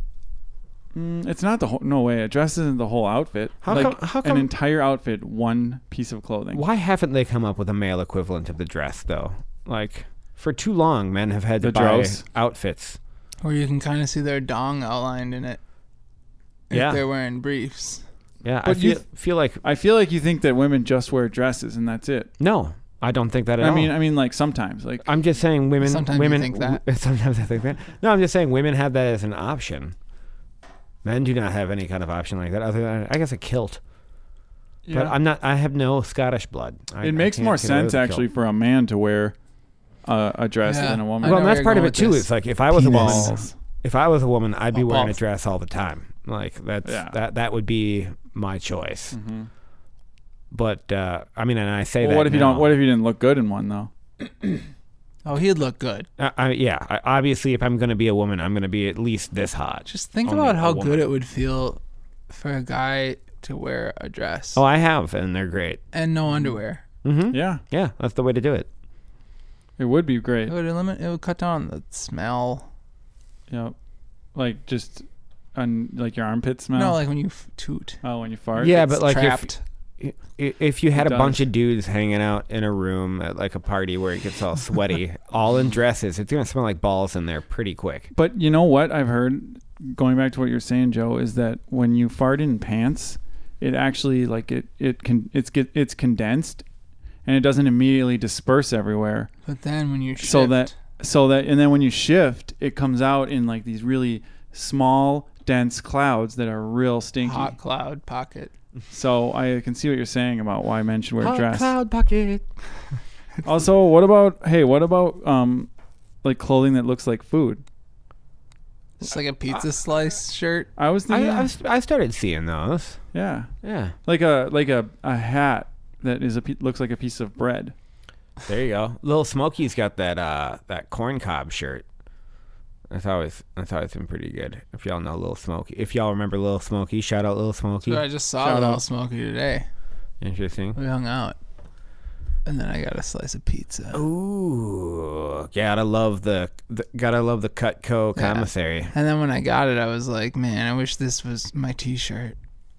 Mm, it's not the whole. No way. A dress isn't the whole outfit. How like come- how an come- entire outfit, one piece of clothing. Why haven't they come up with a male equivalent of the dress, though? Like, for too long, men have had to The buy dross? outfits. Or you can kind of see their dong outlined in it. If Yeah. they're wearing briefs. Yeah, I But you feel, feel like... I feel like you think that women just wear dresses and that's it. No, I don't think that at I all. mean, I mean, like sometimes, like I'm just saying women... Sometimes you women, think that. w- sometimes I think that. No, I'm just saying women have that as an option. Men do not have any kind of option like that, other than, I guess, a kilt. But yeah. I'm not... I have no Scottish blood. I, it makes I can't more get over sense the actually kilt. for a man to wear uh, a dress Yeah. than a I woman. know Well, where that's you're part of going it, with too. this. It's like, if I was a woman... Balls. If I was a woman, I'd be Oh, wearing a balls. dress all the time. Like, that's Yeah. that that would be my choice. Mhm. But uh, I mean, and I say Well, that. what if you now. don't? What if you didn't look good in one though? Oh, he'd look good. I, I, yeah, I, obviously, if I'm going to be a woman, I'm going to be at least this hot. Just think Only about a how woman. good it would feel for a guy to wear a dress Oh, I have, and they're great. and no underwear. Mm-hmm. Yeah, Yeah, that's the way to do it. it would be great. It would eliminate. It would cut down the smell. Yeah, like just on like your armpit smell. No, like when you f- toot. oh, when you fart. Yeah, It's but like if trapped. i- if you had It a bunch does. of dudes hanging out in a room at like a party where it gets all sweaty, all in dresses, it's going to smell like balls in there pretty quick. But you know what I've heard, going back to what you're saying, Joe, is that when you fart in pants, it actually like it it can it's get it's condensed, and it doesn't immediately disperse everywhere. But then when you shift, So that so that and then when you shift, it comes out in like these really small, dense clouds that are real stinky. hot cloud pocket. So I can see what you're saying about why men should wear a Hot dress. cloud bucket. Also, what about hey, what about um, like clothing that looks like food? It's like a pizza slice shirt. I was I, thinking, I, was- I started seeing those. yeah, Yeah. like a like a, a hat that is a pe- looks like a piece of bread. There you go. Little Smokey's got that uh that corn cob shirt. That's always that's always been pretty good. If y'all know Little Smokey, if y'all remember Little Smokey, shout out Little Smokey. So I just saw Shout Little out. Smokey today. Interesting. We hung out, and then I got a slice of pizza. Ooh, gotta love the, the gotta love the Cutco Yeah. commissary. And then when I got it, I was like, man, I wish this was my T-shirt,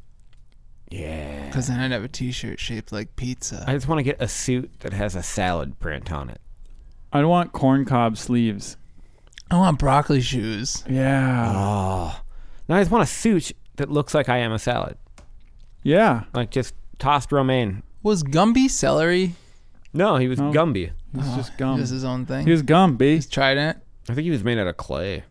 Yeah. because then I'd have a T-shirt shaped like pizza. I just want to get a suit that has a salad print on it. I want corn cob sleeves. I want broccoli shoes. Yeah, Oh. Now I just want a suit that looks like I am a salad, yeah. like just tossed romaine. Was Gumby celery? No, he was No. Gumby. He's Oh, just He gum. does his own thing. He was gum, B. He's Trident. I think he was made out of clay.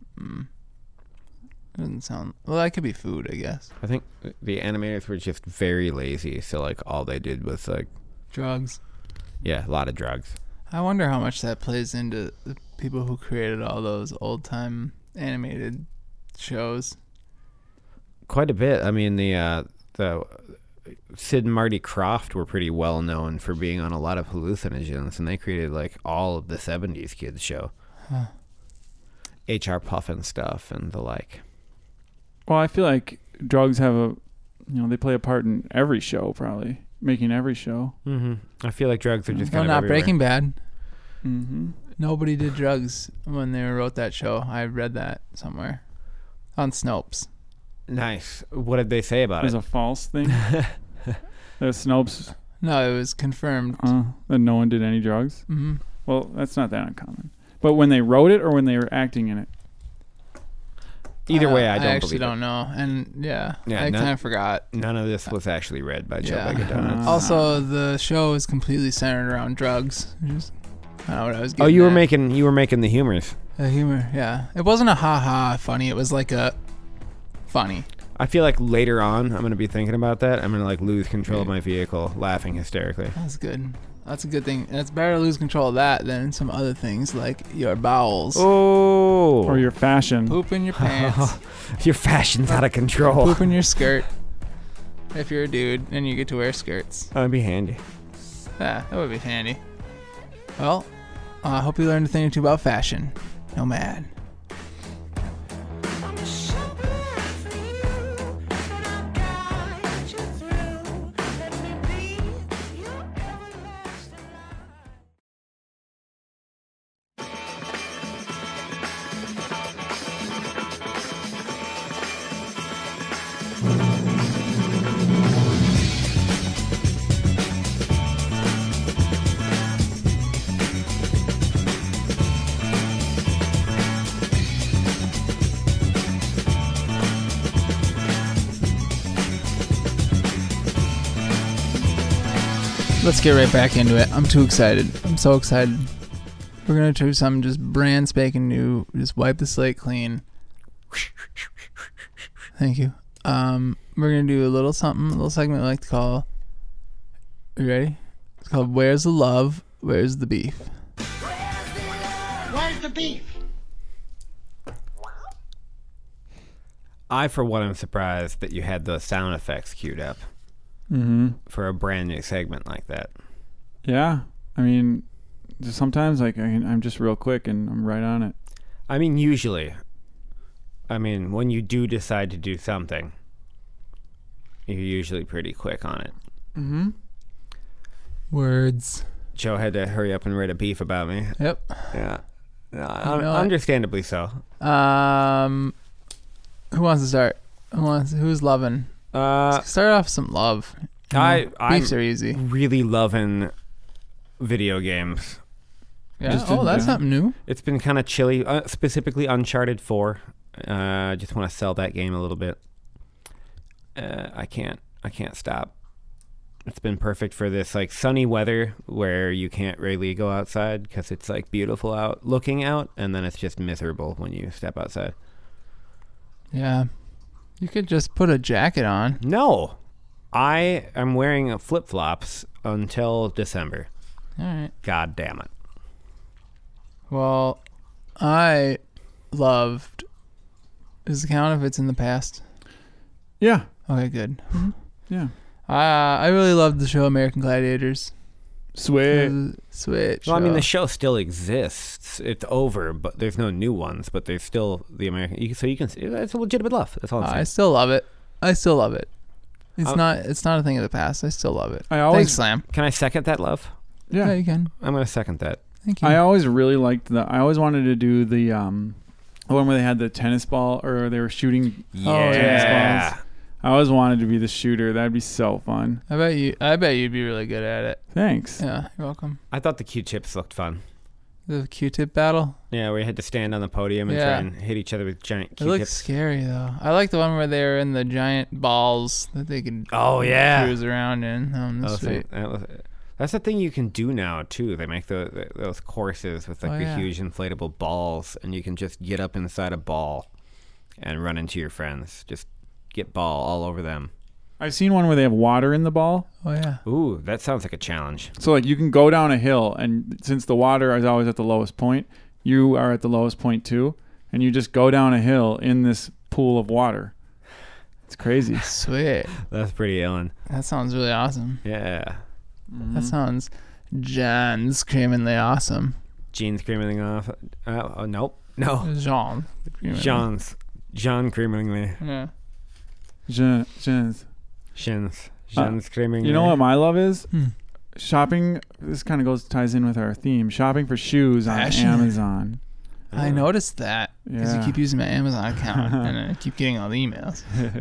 Doesn't sound. Well, that could be food, I guess. I think the animators were just very lazy, so like all they did was like, Drugs. yeah, a lot of drugs. I wonder how much that plays into the people who created all those old time animated shows. Quite a bit. I mean, the uh, the Sid and Marty Krofft were pretty well known for being on a lot of hallucinogens, and they created like all of the seventies kids show, Huh. H R Puffin stuff and the like. Well, I feel like drugs have a, you know, they play a part in every show, probably making every show. Mm-hmm. I feel like drugs are just No, kind not of everywhere. Breaking Bad. Mm-hmm. Nobody did drugs when they wrote that show. I read that somewhere on Snopes. Nice. What did they say about It was it? a false thing. That Snopes, No, it was confirmed. uh, that no one did any drugs. hmm Well, that's not that uncommon. But when they wrote it or when they were acting in it? Either Uh, way, I don't I actually believe don't know. And yeah, Yeah, I none- kind of forgot. it. None of this was actually read by Joe Yeah. Bag of Donuts. Uh, Also, the show is completely centered around drugs. Which is kind of what I was getting Oh, you were at. making you were making the humors. The humor, yeah. It wasn't a ha-ha funny. It was like a funny. I feel like later on, I'm gonna be thinking about that. I'm gonna like lose control of my vehicle, laughing hysterically. That's good. That's a good thing. And it's better to lose control of that than some other things like your bowels. Oh, Or your fashion? Poop in your pants. your fashion's out of control. Poop in your skirt. If you're a dude and you get to wear skirts. That'd be handy. Yeah, that would be handy. Well, I uh, hope you learned a thing or two about fashion. Nomad. Let's get right back into it. I'm too excited. I'm so excited. We're going to do something just brand spanking new. Just wipe the slate clean. Thank you. Um, we're going to do a little something, a little segment we like to call. You ready? It's called Where's the Love? Where's the Beef? Where's the beef? I, for one, am surprised that you had the sound effects queued up Mm-hmm. for a brand new segment like that. Yeah. I mean, just sometimes like I can, I'm just real quick and I'm right on it. I mean, usually, I mean, when you do decide to do something, you're usually pretty quick on it. Mm-hmm. Words. Joe had to hurry up and write a beef about me. Yep. Yeah. No, You know what? understandably so. Um, who wants to start? Who wants? Who's loving? Uh, Let's start off with some love. You I- know, I'm- beefs are easy. really loving video games. Yeah. Just Oh, in that's general. something new. It's been kind of chilly, uh, specifically Uncharted four. Uh, I just want to sell that game a little bit. Uh, I can't. I can't stop. It's been perfect for this like sunny weather where you can't really go outside because it's like beautiful out, looking out, and then it's just miserable when you step outside. Yeah. You could just put a jacket on. No, I am wearing flip flops until December. All right. God damn it. Well, I loved. Does it count if it's in the past? Yeah. Okay, good. Yeah. Uh, I really loved the show American Gladiators. Sweet. It was a Switch. Well, I mean, the show. show still exists. It's over, but there's no new ones. But there's still the American. You can, so you can. It's a legitimate love. That's all I'm I saying. still love it. I still love it. It's I'll- not. It's not a thing of the past. I still love it. I always- Thanks, Slam. Can I second that love? Yeah, Yeah. you can. I'm gonna second that. Thank you. I always really liked the. I always wanted to do the um, the one where they had the tennis ball or they were shooting. Oh, yeah. balls. I always wanted to be the shooter. That'd be so fun. I bet you. I bet you'd be really good at it. Thanks. Yeah, you're welcome. I thought the Q-tips looked fun. The Q-tip battle. Yeah, we had to stand on the podium and Yeah. try and hit each other with giant It looks Q-tips. scary though. I like the one where they were in the giant balls that they could Oh yeah. cruise around in. Um, That that's was the- sweet. that was- that's the thing you can do now too. They make the, the those courses with like Oh, the yeah. huge inflatable balls, and you can just get up inside a ball and run into your friends. Just get ball all over them. I've seen one where they have water in the ball. Oh yeah. Ooh, that sounds like a challenge. So like you can go down a hill, and since the water is always at the lowest point, you are at the lowest point too, and you just go down a hill in this pool of water. It's crazy. Sweet. That's pretty Ellen. That sounds really awesome. Yeah. That sounds John screamingly awesome. Gene screaming off. Uh, oh, nope. No. Jean. John's. John screamingly. Yeah. Je- je- Shins. Shins screaming. You know what my love is? Hmm. shopping. This kind of goes ties in with our theme. Shopping for shoes on Fashion. Amazon. I noticed that because Yeah. you keep using my Amazon account and I keep getting all the emails.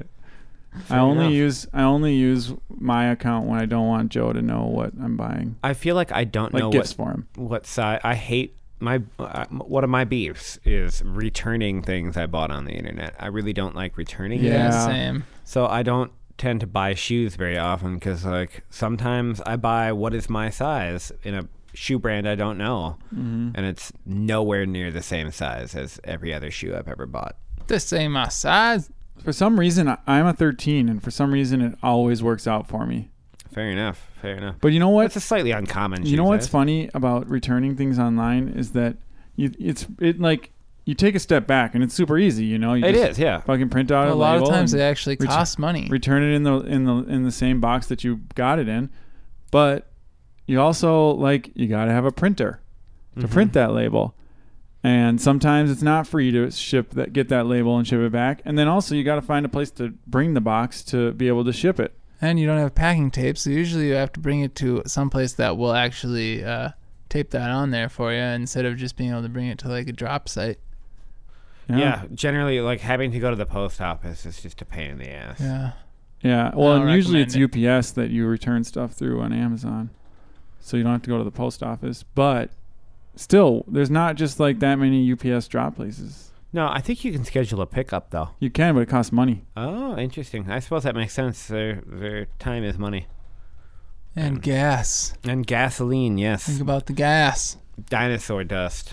I only enough. use I only use my account when I don't want Joe to know what I'm buying, I feel like I don't like know gifts what for him. what size. I hate my uh, one of my beefs is returning things I bought on the internet. I really don't like returning. Yeah, Yeah. same. So I don't tend to buy shoes very often because like sometimes I buy what is my size in a shoe brand I don't know, Mm-hmm. and it's nowhere near the same size as every other shoe I've ever bought. This ain't my size. For some reason, I- I'm a thirteen, and for some reason, it always works out for me. Fair enough. Fair enough. But you know what? That's a slightly uncommon. You know shoe what's size. funny about returning things online is that you it's it like you take a step back and it's super easy. You know, you It just is, yeah. fucking print out A a, lot of label times and they actually return- cost money. return it in the in the in the same box that you got it in. But you also like you got to have a printer to Mm-hmm. print that label. And sometimes it's not free to ship that, get that label and ship it back. And then also you got to find a place to bring the box to be able to ship it. And you don't have packing tape, so usually you have to bring it to someplace that will actually uh, tape that on there for you instead of just being able to bring it to like a drop site. Yeah. Generally, like having to go to the post office is just a pain in the ass. Yeah. Yeah. Well, don't and usually recommend it's U P S that you return stuff through on Amazon. So you don't have to go to the post office. But still, there's not just like that many U P S drop places. No, I think you can schedule a pickup though. You can, but it costs money. Oh, interesting. I suppose that makes sense. Their their time is money. And gas. And gasoline, yes. Think about the gas. Dinosaur dust.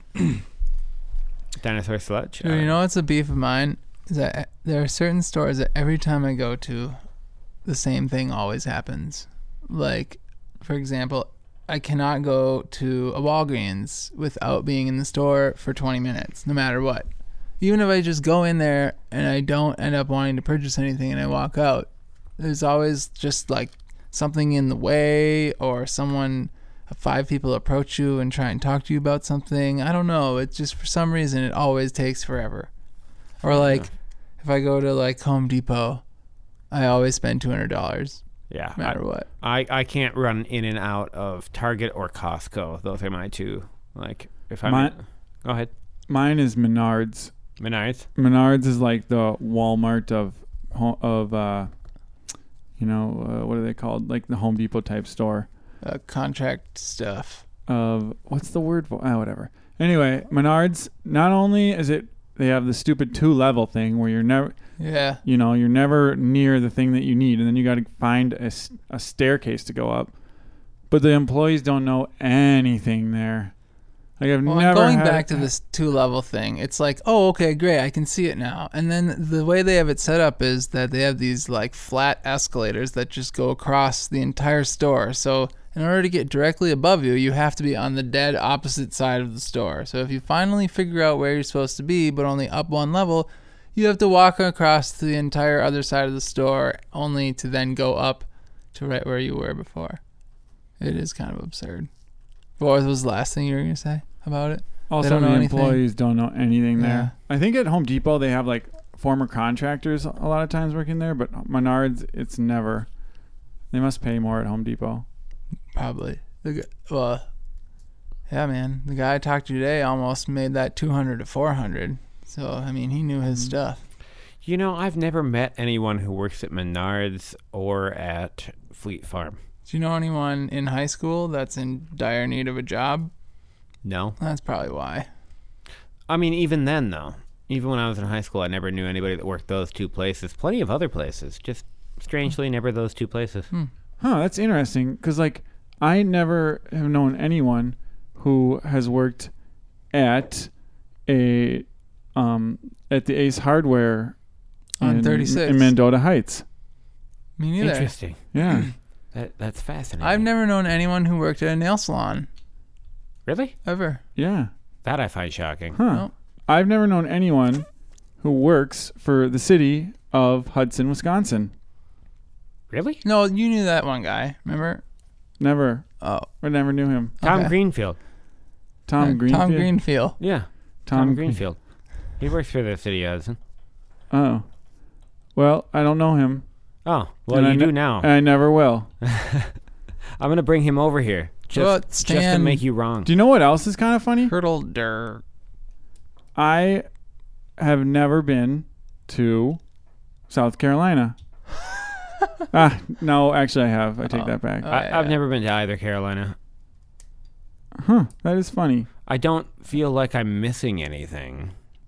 Dinosaur sludge. Dude, you know what's a beef of mine? Is that there are certain stores that every time I go to, the same thing always happens. Like, for example, I cannot go to a Walgreens without being in the store for twenty minutes, no matter what. Even if I just go in there and I don't end up wanting to purchase anything and I walk out, there's always just like something in the way, or someone, five people approach you and try and talk to you about something. I don't know. It's just for some reason it always takes forever. Or like if I go to like Home Depot, I always spend two hundred dollars Yeah. no matter I, what. I, I can't run in and out of Target or Costco. Those are my two. Like, if I'm. My- Go ahead. Mine is Menards. Menards. Menards is like the Walmart of ho- of uh, you know uh, what are they called? Like the Home Depot type store. Uh, contract stuff. Of what's the word for? Ah, whatever. Anyway, Menards. Not only is it they have the stupid two level thing where you're never Yeah. you know you're never near the thing that you need, and then you got to find a, s- a staircase to go up. But the employees don't know anything there. Like I've Well, never going had back to this two level thing, it's like, oh, okay, great, I can see it now. And then the way they have it set up is that they have these like flat escalators that just go across the entire store. So in order to get directly above you, you have to be on the dead opposite side of the store. So if you finally figure out where you're supposed to be, but only up one level, you have to walk across to the entire other side of the store, only to then go up to right where you were before. It is kind of absurd. What was the last thing you were going to say about it? Also, don't the know anything. employees don't know anything Yeah. there. I think at Home Depot they have like former contractors a lot of times working there, but Menards it's never. They must pay more at Home Depot. Probably. The g- well, yeah, man. The guy I talked to today almost made that two hundred to four hundred. So I mean, he knew his stuff. You know, I've never met anyone who works at Menards or at Fleet Farm. Do you know anyone in high school that's in dire need of a job? No. That's probably why. I mean, even then, though. Even when I was in high school, I never knew anybody that worked those two places. Plenty of other places. Just strangely, never those two places. Huh, that's interesting because like I never have known anyone who has worked at a um at the Ace Hardware On in, thirty-six. in Mendota Heights. Me neither. Interesting. Yeah. That That's fascinating. I've never known anyone who worked at a nail salon Really? ever. Yeah. That I find shocking. Huh. Nope. I've never known anyone who works for the city of Hudson, Wisconsin. Really? No, you knew that one guy. Remember? Never. Oh, I never knew him. Tom okay. Greenfield. Tom Uh, Greenfield. Tom Greenfield. Yeah. Tom Tom, Green- Greenfield. He works for the city of Hudson. Oh. Well, I don't know him. Oh, well, And I you ne- do now. And I never will. I'm gonna bring him over here just, Well, just to Stan- make you wrong. Do you know what else is kind of funny? Hurdle der. I have never been to South Carolina. ah, no, actually I have. I take Oh. that back. Oh. I, yeah. I've never been to either Carolina. Huh, that is funny. I don't feel like I'm missing anything.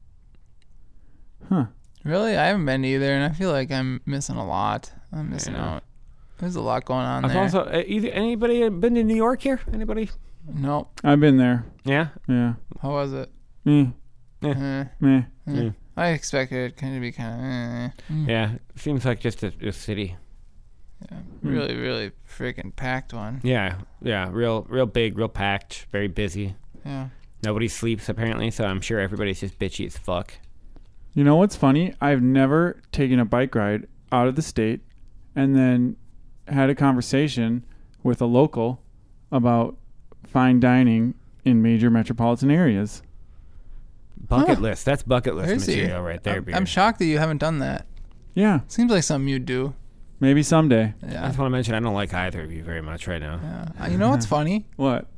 Huh. Really, I haven't been either, and I feel like I'm missing a lot. I'm missing Yeah. out. There's a lot going on I've there. also uh, either anybody been to New York here? Anybody? Nope. I've been there. Yeah. Yeah. How was it? Mm, Eh, meh. eh. Yeah. I expected it kind of be kind of eh. Mm. Yeah. Seems like just a, a city. Yeah. Really, really freaking packed one. Yeah. Yeah. Real, real big, real packed, very busy. Yeah. Nobody sleeps apparently, so I'm sure everybody's just bitchy as fuck. You know what's funny? I've never taken a bike ride out of the state and then had a conversation with a local about fine dining in major metropolitan areas. Bucket Huh. list. That's bucket list Crazy. material right there, I'm, Beard. I'm shocked that you haven't done that. Yeah, Seems like something you'd do. maybe someday. I Yeah. just want to mention I don't like either of you very much right now. Yeah. Uh, You know what's funny? What?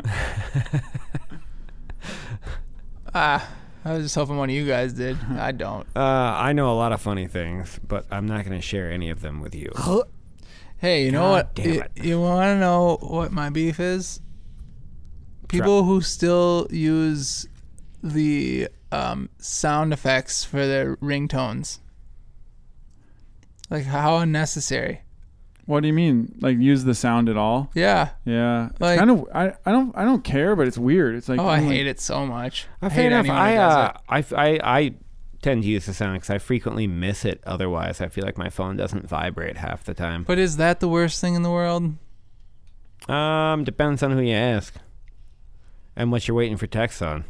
Ah, I was just hoping one of you guys did. I don't. Uh, I know a lot of funny things, but I'm not going to share any of them with you. Hey, you know God what? damn You, it. you want to know what my beef is? People who still use the um, sound effects for their ringtones. Like, how unnecessary. What do you mean? Like use the sound at all? Yeah. Yeah. It's Like- kind of I, I don't I don't care, but it's weird. It's like Oh, I hate it so much. Uh, I fair hate enough. anyone I, who does uh, it. I, I, I tend to use the sound because I frequently miss it. Otherwise, I feel like my phone doesn't vibrate half the time. But is that the worst thing in the world? Um, depends on who you ask and what you're waiting for text on.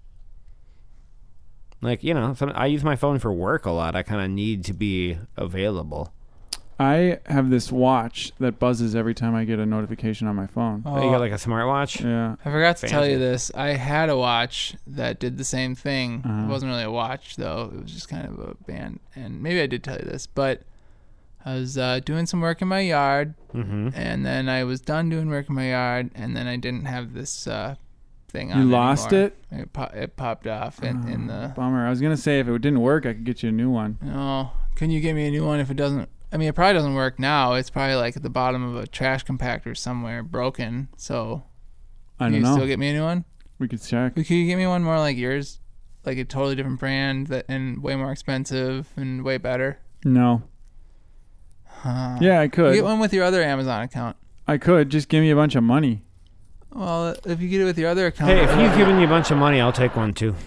Like, you know, some, I use my phone for work a lot. I kind of need to be available. I have this watch that buzzes every time I get a notification on my phone. Oh, You got like a smartwatch? Yeah. I forgot to tell Fancy. you this. I had a watch that did the same thing. Uh-huh. It wasn't really a watch, though. It was just kind of a band. And maybe I did tell you this, but I was uh, doing some work in my yard, Mm-hmm. and then I was done doing work in my yard, and then I didn't have this uh, thing on You lost anymore. it? It, po- it popped off in, in the... Bummer. I was gonna say if it didn't work, I could get you a new one. No. Can you get me a new one if it doesn't... I mean, it probably doesn't work now. It's probably like at the bottom of a trash compactor somewhere, broken. So, I can don't you know. still get me a new one? We could check. Could you get me one more like yours? Like a totally different brand that and way more expensive and way better? No. Huh. Yeah, I You could. get one with your other Amazon account. I could. Just give me a bunch of money. Well, if you get it with your other account. Hey, if you've given me a bunch of money, I'll take one too.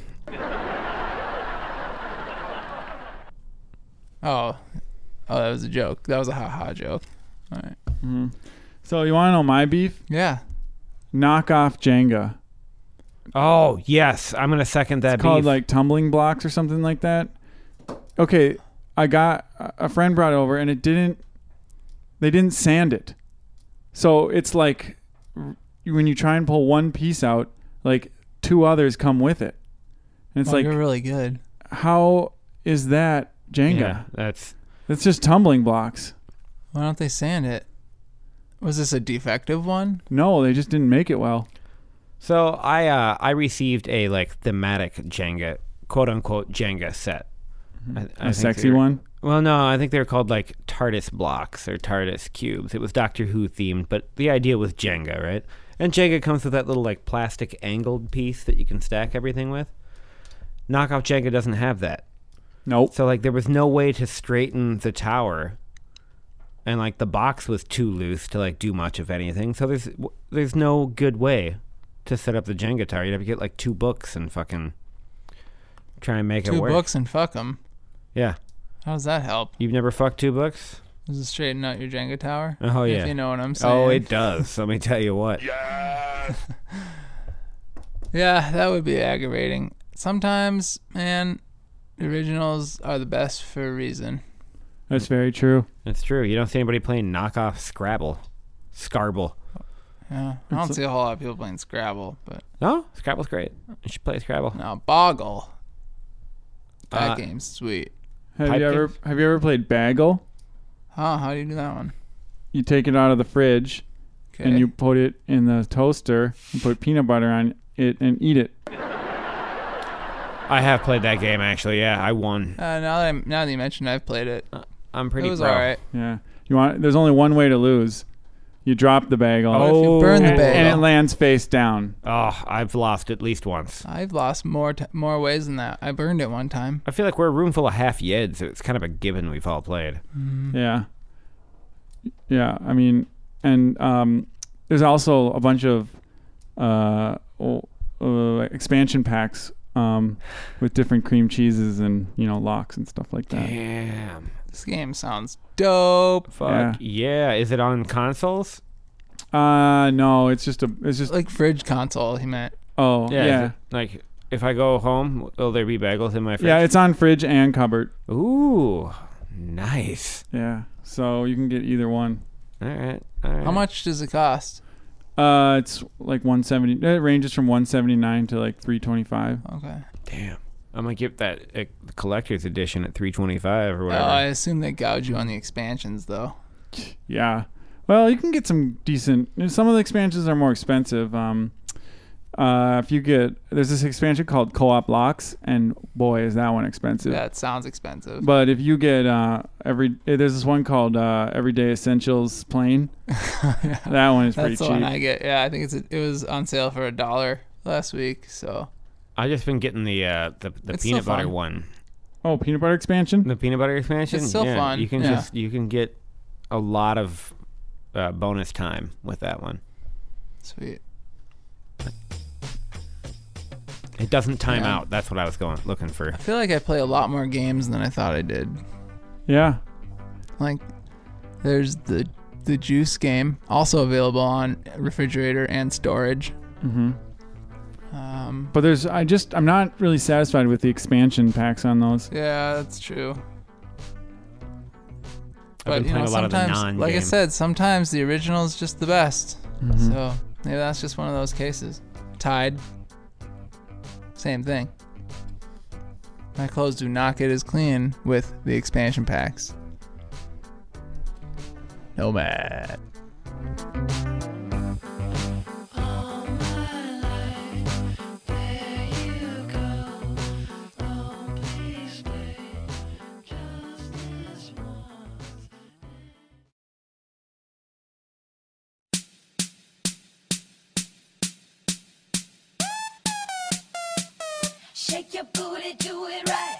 Oh. Oh, that was a joke. That was a ha-ha joke. All right. hmm So you want to know my beef? Yeah. Knock off Jenga. Oh, yes. I'm going to second that It's called beef. like tumbling blocks or something like that. Okay, I got a friend brought it over and it didn't. They didn't sand it, so it's like r- when you try and pull one piece out, like two others come with it, and it's Oh, like, you're really good. how is that Jenga? Yeah, that's... It's just tumbling blocks. Why don't they sand it? Was this a defective one? No, they just didn't make it well. So I uh, I received a like thematic Jenga, quote unquote Jenga set. I, I A think sexy they're- one. Well, no, I think they were called like TARDIS blocks or TARDIS cubes. It was Doctor Who themed, but the idea was Jenga, right? And Jenga comes with that little like plastic angled piece that you can stack everything with. Knockoff Jenga doesn't have that. Nope. So like there was no way to straighten the tower, and like the box was too loose to like do much of anything. So there's w- there's no good way to set up the Jenga tower. You'd have to get like two books and fucking try and make it Two work. books and fuck them. Yeah, How does that help? you've never fucked two books? Does it straighten out your Jenga tower? Oh yeah. If you know what I'm saying. Oh, it does. Let me tell you what. Yeah, that would be aggravating. Sometimes, man, the originals are the best for a reason. That's very true. It's true. You don't see anybody playing knockoff Scrabble, Scarble. Yeah, I don't It's- see a whole lot of people playing Scrabble, but No, Scrabble's great. You should play Scrabble. no, Boggle. That Uh, game's sweet. Have Pipe you ever games? have you ever played Bagel? Huh? How do you do that one? You take it out of the fridge, and you put it in the toaster and put peanut butter on it and eat it. I have played that game actually. Yeah, I won. Uh, now that I'm, now that you mentioned, it, I've played it. I'm pretty. It was pro. all right. Yeah. You want? There's only one way to lose. You drop the bagel. What if you burn the and, bagel? and it lands face down. Oh, I've lost at least once. I've lost more t- more ways than that. I burned it one time. I feel like we're a room full of half yeds, so it's kind of a given we've all played. Mm. Yeah. Yeah. I mean, and um, there's also a bunch of uh, o- uh, expansion packs um, with different cream cheeses and you know locks and stuff like that. Damn. This game sounds dope. Fuck yeah. Is it on consoles? Uh, no, it's just a, it's just Like fridge console, he meant. oh Yeah. yeah, is it- like if I go home, will there be bagels in my fridge? yeah. It's on fridge and cupboard. Ooh, nice. Yeah, so you can get either one. All right. All right. How much does it cost? Uh, it's like one seventy. It ranges from one seventy nine to like three twenty five. Okay. Damn. I'm gonna get that uh, collector's edition at three twenty-five or Oh, whatever. I assume they gouge you on the expansions, though. Yeah. Well, you can get some decent. Some of the expansions are more expensive. Um, uh, if you get there's this expansion called Co-op Locks, and boy, is that one expensive. That sounds expensive. But if you get uh, every there's this one called uh, Everyday Essentials Plain. Yeah. That one is pretty That's the cheap. one I get. Yeah, I think it's a, it was on sale for a dollar last week. So I just been getting the uh, the, the It's peanut still butter fun. one. Oh, peanut butter expansion. The peanut butter expansion. It's still yeah, fun, You can yeah. just you can get a lot of uh, bonus time with that one. sweet. It doesn't time Yeah. out. That's what I was going looking for. I feel like I play a lot more games than I thought I did. Yeah. Like, there's the the Juice game, also available on refrigerator and storage. Mm-hmm. Um, But there's I just I'm not really satisfied with the expansion packs on those. yeah, that's true. I've But been you know, playing a lot of the sometimes, non-game. like I said, sometimes the original is just the best. Mhm. So maybe that's just one of those cases. Tide, same thing. My clothes do not get as clean with the expansion packs. Nomad. Shake your booty, do it right.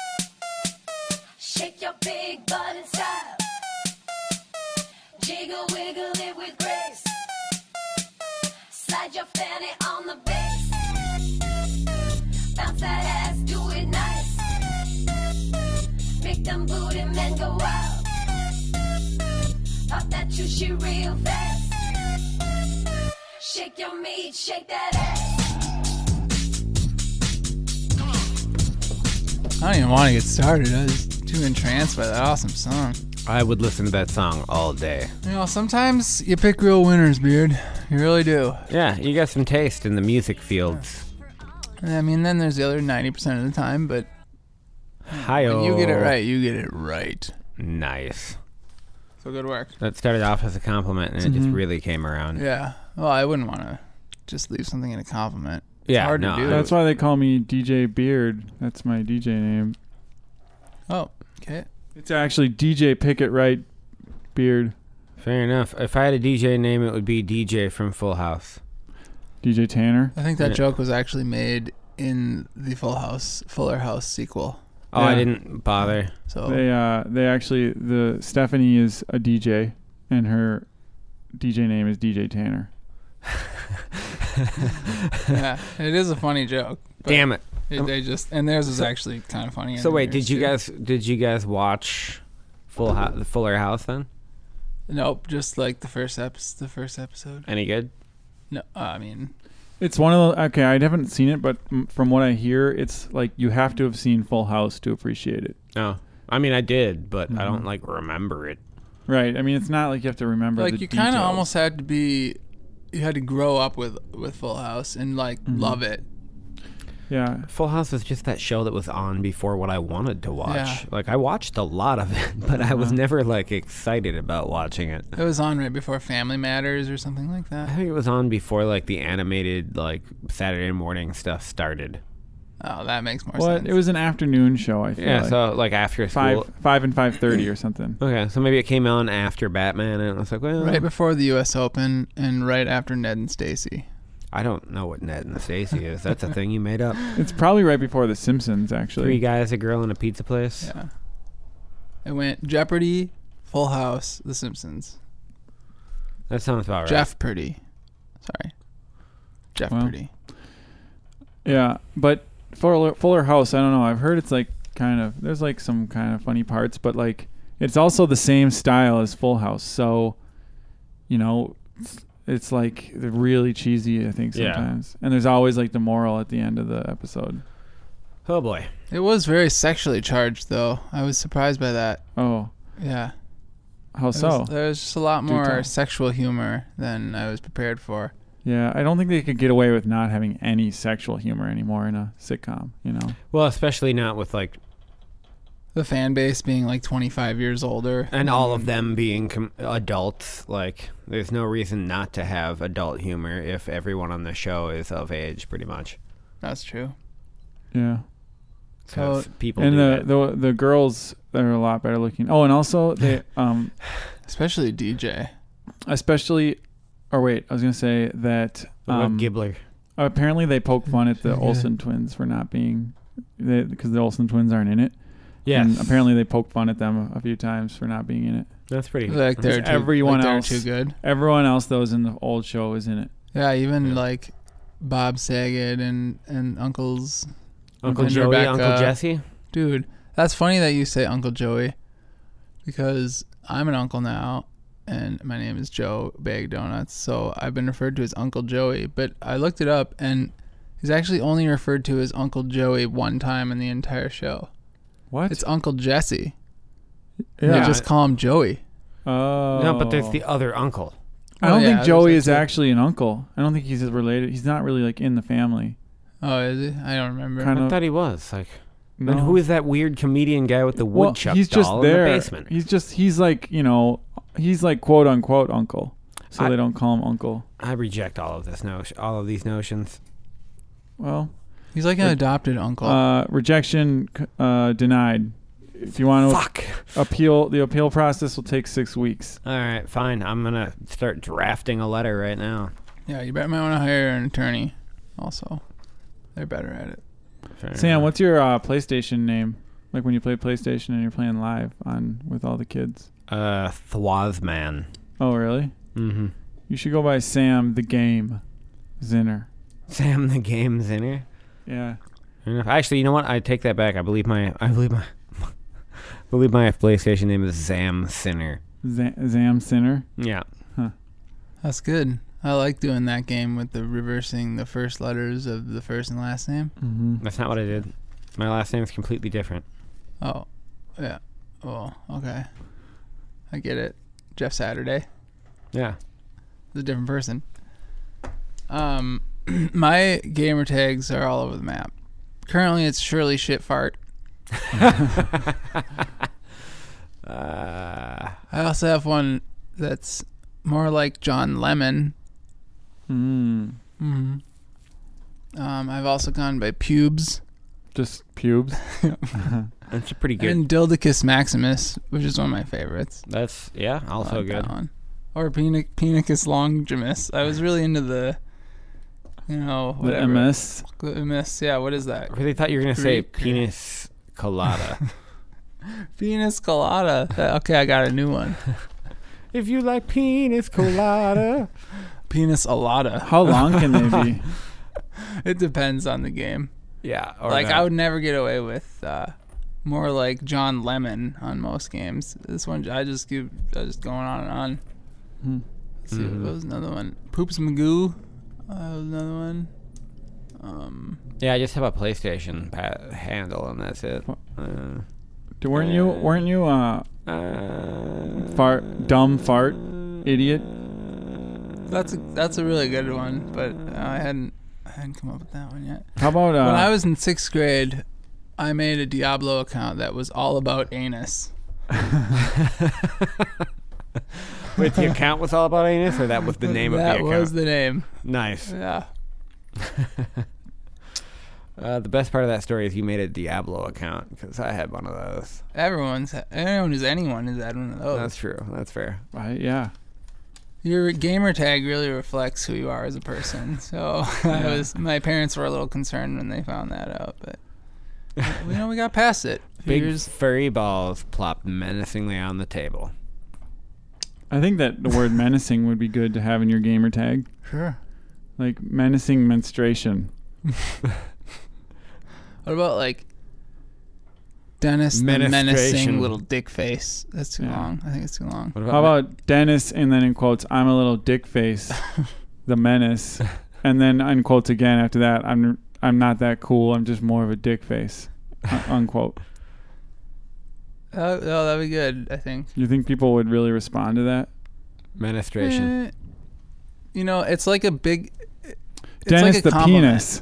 Shake your big butt in style. Jiggle, wiggle it with grace. Slide your fanny on the bass. Bounce that ass, do it nice. Make them booty men go wild. Pop that tushy real fast. Shake your meat, shake that ass. I don't even want to get started. I was too entranced by that awesome song. I would listen to that song all day. You know, sometimes you pick real winners, Beard. You really do. Yeah, you got some taste in the music fields. I mean, then there's the other ninety percent of the time, but Hi-oh. when you get it right, you get it right. Nice. So good work. That started off as a compliment, and it just really came around. Yeah. Well, I wouldn't want to just leave something in a compliment. It's Yeah, hard no, to do. That's why they call me D J Beard. That's my D J name. Oh, okay. It's actually D J Picket Right Beard. Fair enough. If I had a D J name, it would be D J from Full House. D J Tanner. I think that Yeah. joke was actually made in the Full House, Fuller House sequel. Oh, I Yeah. didn't bother. So They uh they actually the Stephanie is a D J and her D J name is D J Tanner. yeah, it is a funny joke. but Damn it. it- they just and theirs was actually kind of funny. So and wait, theirs did you too. guys did you guys watch Full House, the Fuller House then? Nope, just like the first episode. The first episode. Any good? No, uh, I mean, It's one of the okay. I haven't seen it, but m- from what I hear, it's like you have to have seen Full House to appreciate it. No. I mean, I did, but I Mm-hmm. don't like remember it. Right. I mean, it's not like you have to remember. like the you kind of details. almost had to be, you had to grow up with with Full House and like Mm-hmm. love it. Yeah. Full House was just that show that was on before what I wanted to watch. Yeah. Like I watched a lot of it, but I was Uh-huh. never like excited about watching it. It was on right before Family Matters or something like I that. think it was on before like the animated like Saturday morning stuff started. Oh, that makes more What? sense. It was an afternoon show, I feel Yeah, like. so like after school. five five and five thirty or something. Okay, so maybe it came on after Batman, and I was like, well, right before the U S Open and right after Ned and Stacy. I don't know what Ned and Stacy is. That's a thing you made up. It's probably right before The Simpsons, actually. Three guys, a girl, and a pizza place. Yeah. It went Jeopardy, Full House, The Simpsons. That sounds about right. Jeff Purdy. Sorry. Jeff Well. Purdy. Yeah, but Fuller, Fuller House, I don't know. I've heard it's like kind of there's like some kind of funny parts, but like it's also the same style as Full House. So, you know, it's, it's like they're really cheesy, I think, Yeah. sometimes. And there's always like the moral at the end of the episode. Oh boy. It was very sexually charged, though. I was surprised by that. Oh, Yeah. how There so? was, there was just a lot Do more tell. sexual humor than I was prepared for. Yeah, I don't think they could get away with not having any sexual humor anymore in a sitcom, you know? Well, especially not with like, The fan base being like twenty-five years older. and all of them being com- adults. Like, there's no reason not to have adult humor if everyone on the show is of age, pretty much. That's true. Yeah. So- 'Cause people And do the, that. the the girls are a lot better looking. Oh, and also they um Especially D J. especially or wait, I was gonna say that What about um, Gibbler? apparently they poke fun at the Okay. Olsen twins for not being because the Olsen twins aren't in it. Yes. And apparently they poke fun at them a few times for not being in it. That's pretty Like they're too, everyone like they're else. too good. Everyone else that was in the old show is in it. Yeah, even Yeah. like Bob Saget and and uncles. Uncle and Joey, Rebecca. Uncle Jesse. Dude, that's funny that you say Uncle Joey, because I'm an uncle now, and my name is Joe Bag Donuts, so I've been referred to as Uncle Joey. But I looked it up, and he's actually only referred to as Uncle Joey one time in the entire show. What? It's Uncle Jesse. yeah. They just call him Joey. Oh. No, but there's the other uncle. I don't Oh, yeah, think there's Joey like is two. actually an uncle. I don't think he's related. He's not really like in the family. Oh, is he? I don't remember. Kind I of. thought he was like. No. And who is that weird comedian guy with the Well, woodchuck he's just doll there. in the basement? He's just he's like, you know, he's like quote unquote uncle. So I- they don't call him uncle. I reject all of this notion, all of these notions. Well, He's like an Re- adopted uncle. uh, rejection uh, denied. If you want to Fuck. appeal, the appeal process will take six weeks. All right, fine. I'm gonna start drafting a letter right now. yeah, you bet might want to hire an attorney. Also, they're better at it. Fair Sam, enough. what's your uh, PlayStation name? Like when you play PlayStation and you're playing live on with all the kids. uh Thwazman? Oh, really? Mm-hmm. You should go by Sam the Game Zinner. Sam the Game's in here. Yeah. Fair enough. Actually, you know what? I take that back. I believe my I believe my I believe my PlayStation name is Zam Sinner. Z- Zam Sinner. Yeah. That's good. I like doing that game with the reversing the first letters of the first and last name. Mm-hmm. That's not what I did. My last name is completely different. Oh, yeah. Oh, okay. I get it. Jeff Saturday Yeah. is a different person. Um, my gamer tags are all over the map. Currently, it's Shirley Shitfart. Uh, I also have one that's more like John Lemon. Mm. hmm Um, I've also gone by Pubes Just pubes. that's a pretty good. and Dildicus Maximus, which is one of my favorites. That's yeah, I also like that good. one. Or Penic- Penicus Longimus. I was really into the, you know, The whatever. M S. The M S. Yeah, what is that? I really thought you were gonna say Greek. penis colada. Penis colada. That- okay, I got a new one. If you like penis colada. Penis alada. How long can they be? It depends on the game. Yeah. Or Like that. I would never get away with uh, more like John Lemon on most games. This one I just keep I just going on and on. Hmm. Let's see, Mhm. what was another one? Poops Magoo. Uh, was another one. Um, Yeah, I just have a PlayStation pa- handle and that's it. Uh, D- Weren't you? Weren't you? Uh, uh, fart, dumb fart, idiot. that's a, that's a really good one, but I hadn't I hadn't come up with that one yet. How about uh, When I was in sixth grade, I made a Diablo account that was all about anus. Wait, the account was all about anus, or that was the name of the That account? was the name. Nice. Yeah. Uh, the best part of that story is you made a Diablo account, because I had one of those. Everyone's anyone who's anyone has had one of those. That's true. That's fair. right? Yeah. Your gamer tag really reflects who you are as a person. So I was my parents were a little concerned when they found that out, but you know we got past it. Big Here's- furry balls plopped menacingly on the table. I think that the word menacing would be good to have in your gamer tag. Sure. Like menacing menstruation. What about like Dennis the Menestration. menacing little dick face? That's too Yeah. long. I think it's too long. What How about Dennis and then in quotes, I'm a little dick face, the menace. And then in quotes again after that, I'm I'm not that cool. I'm just more of a dick face. Un- unquote. Oh, oh, that'd be good. I think. You think people would really respond to that? menestration? Eh, you know, it's like a big. It's Dennis like a the compliment. penis.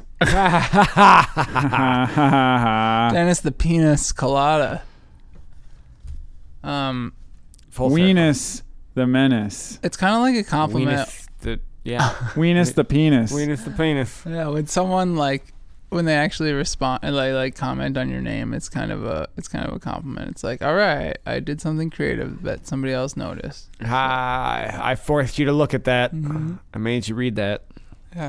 Uh, Dennis the penis colada. Um, Full circle. Weenus the menace. it's kind of like a compliment. Weenus the, yeah. Weenus the penis. Weenus the penis. Yeah, when someone like when they actually respond like like comment on your name, it's kind of a it's kind of a compliment. It's like, all right, I did something creative that somebody else noticed. Hi. I forced you to look at that. Mhm. I made you read that. Yeah.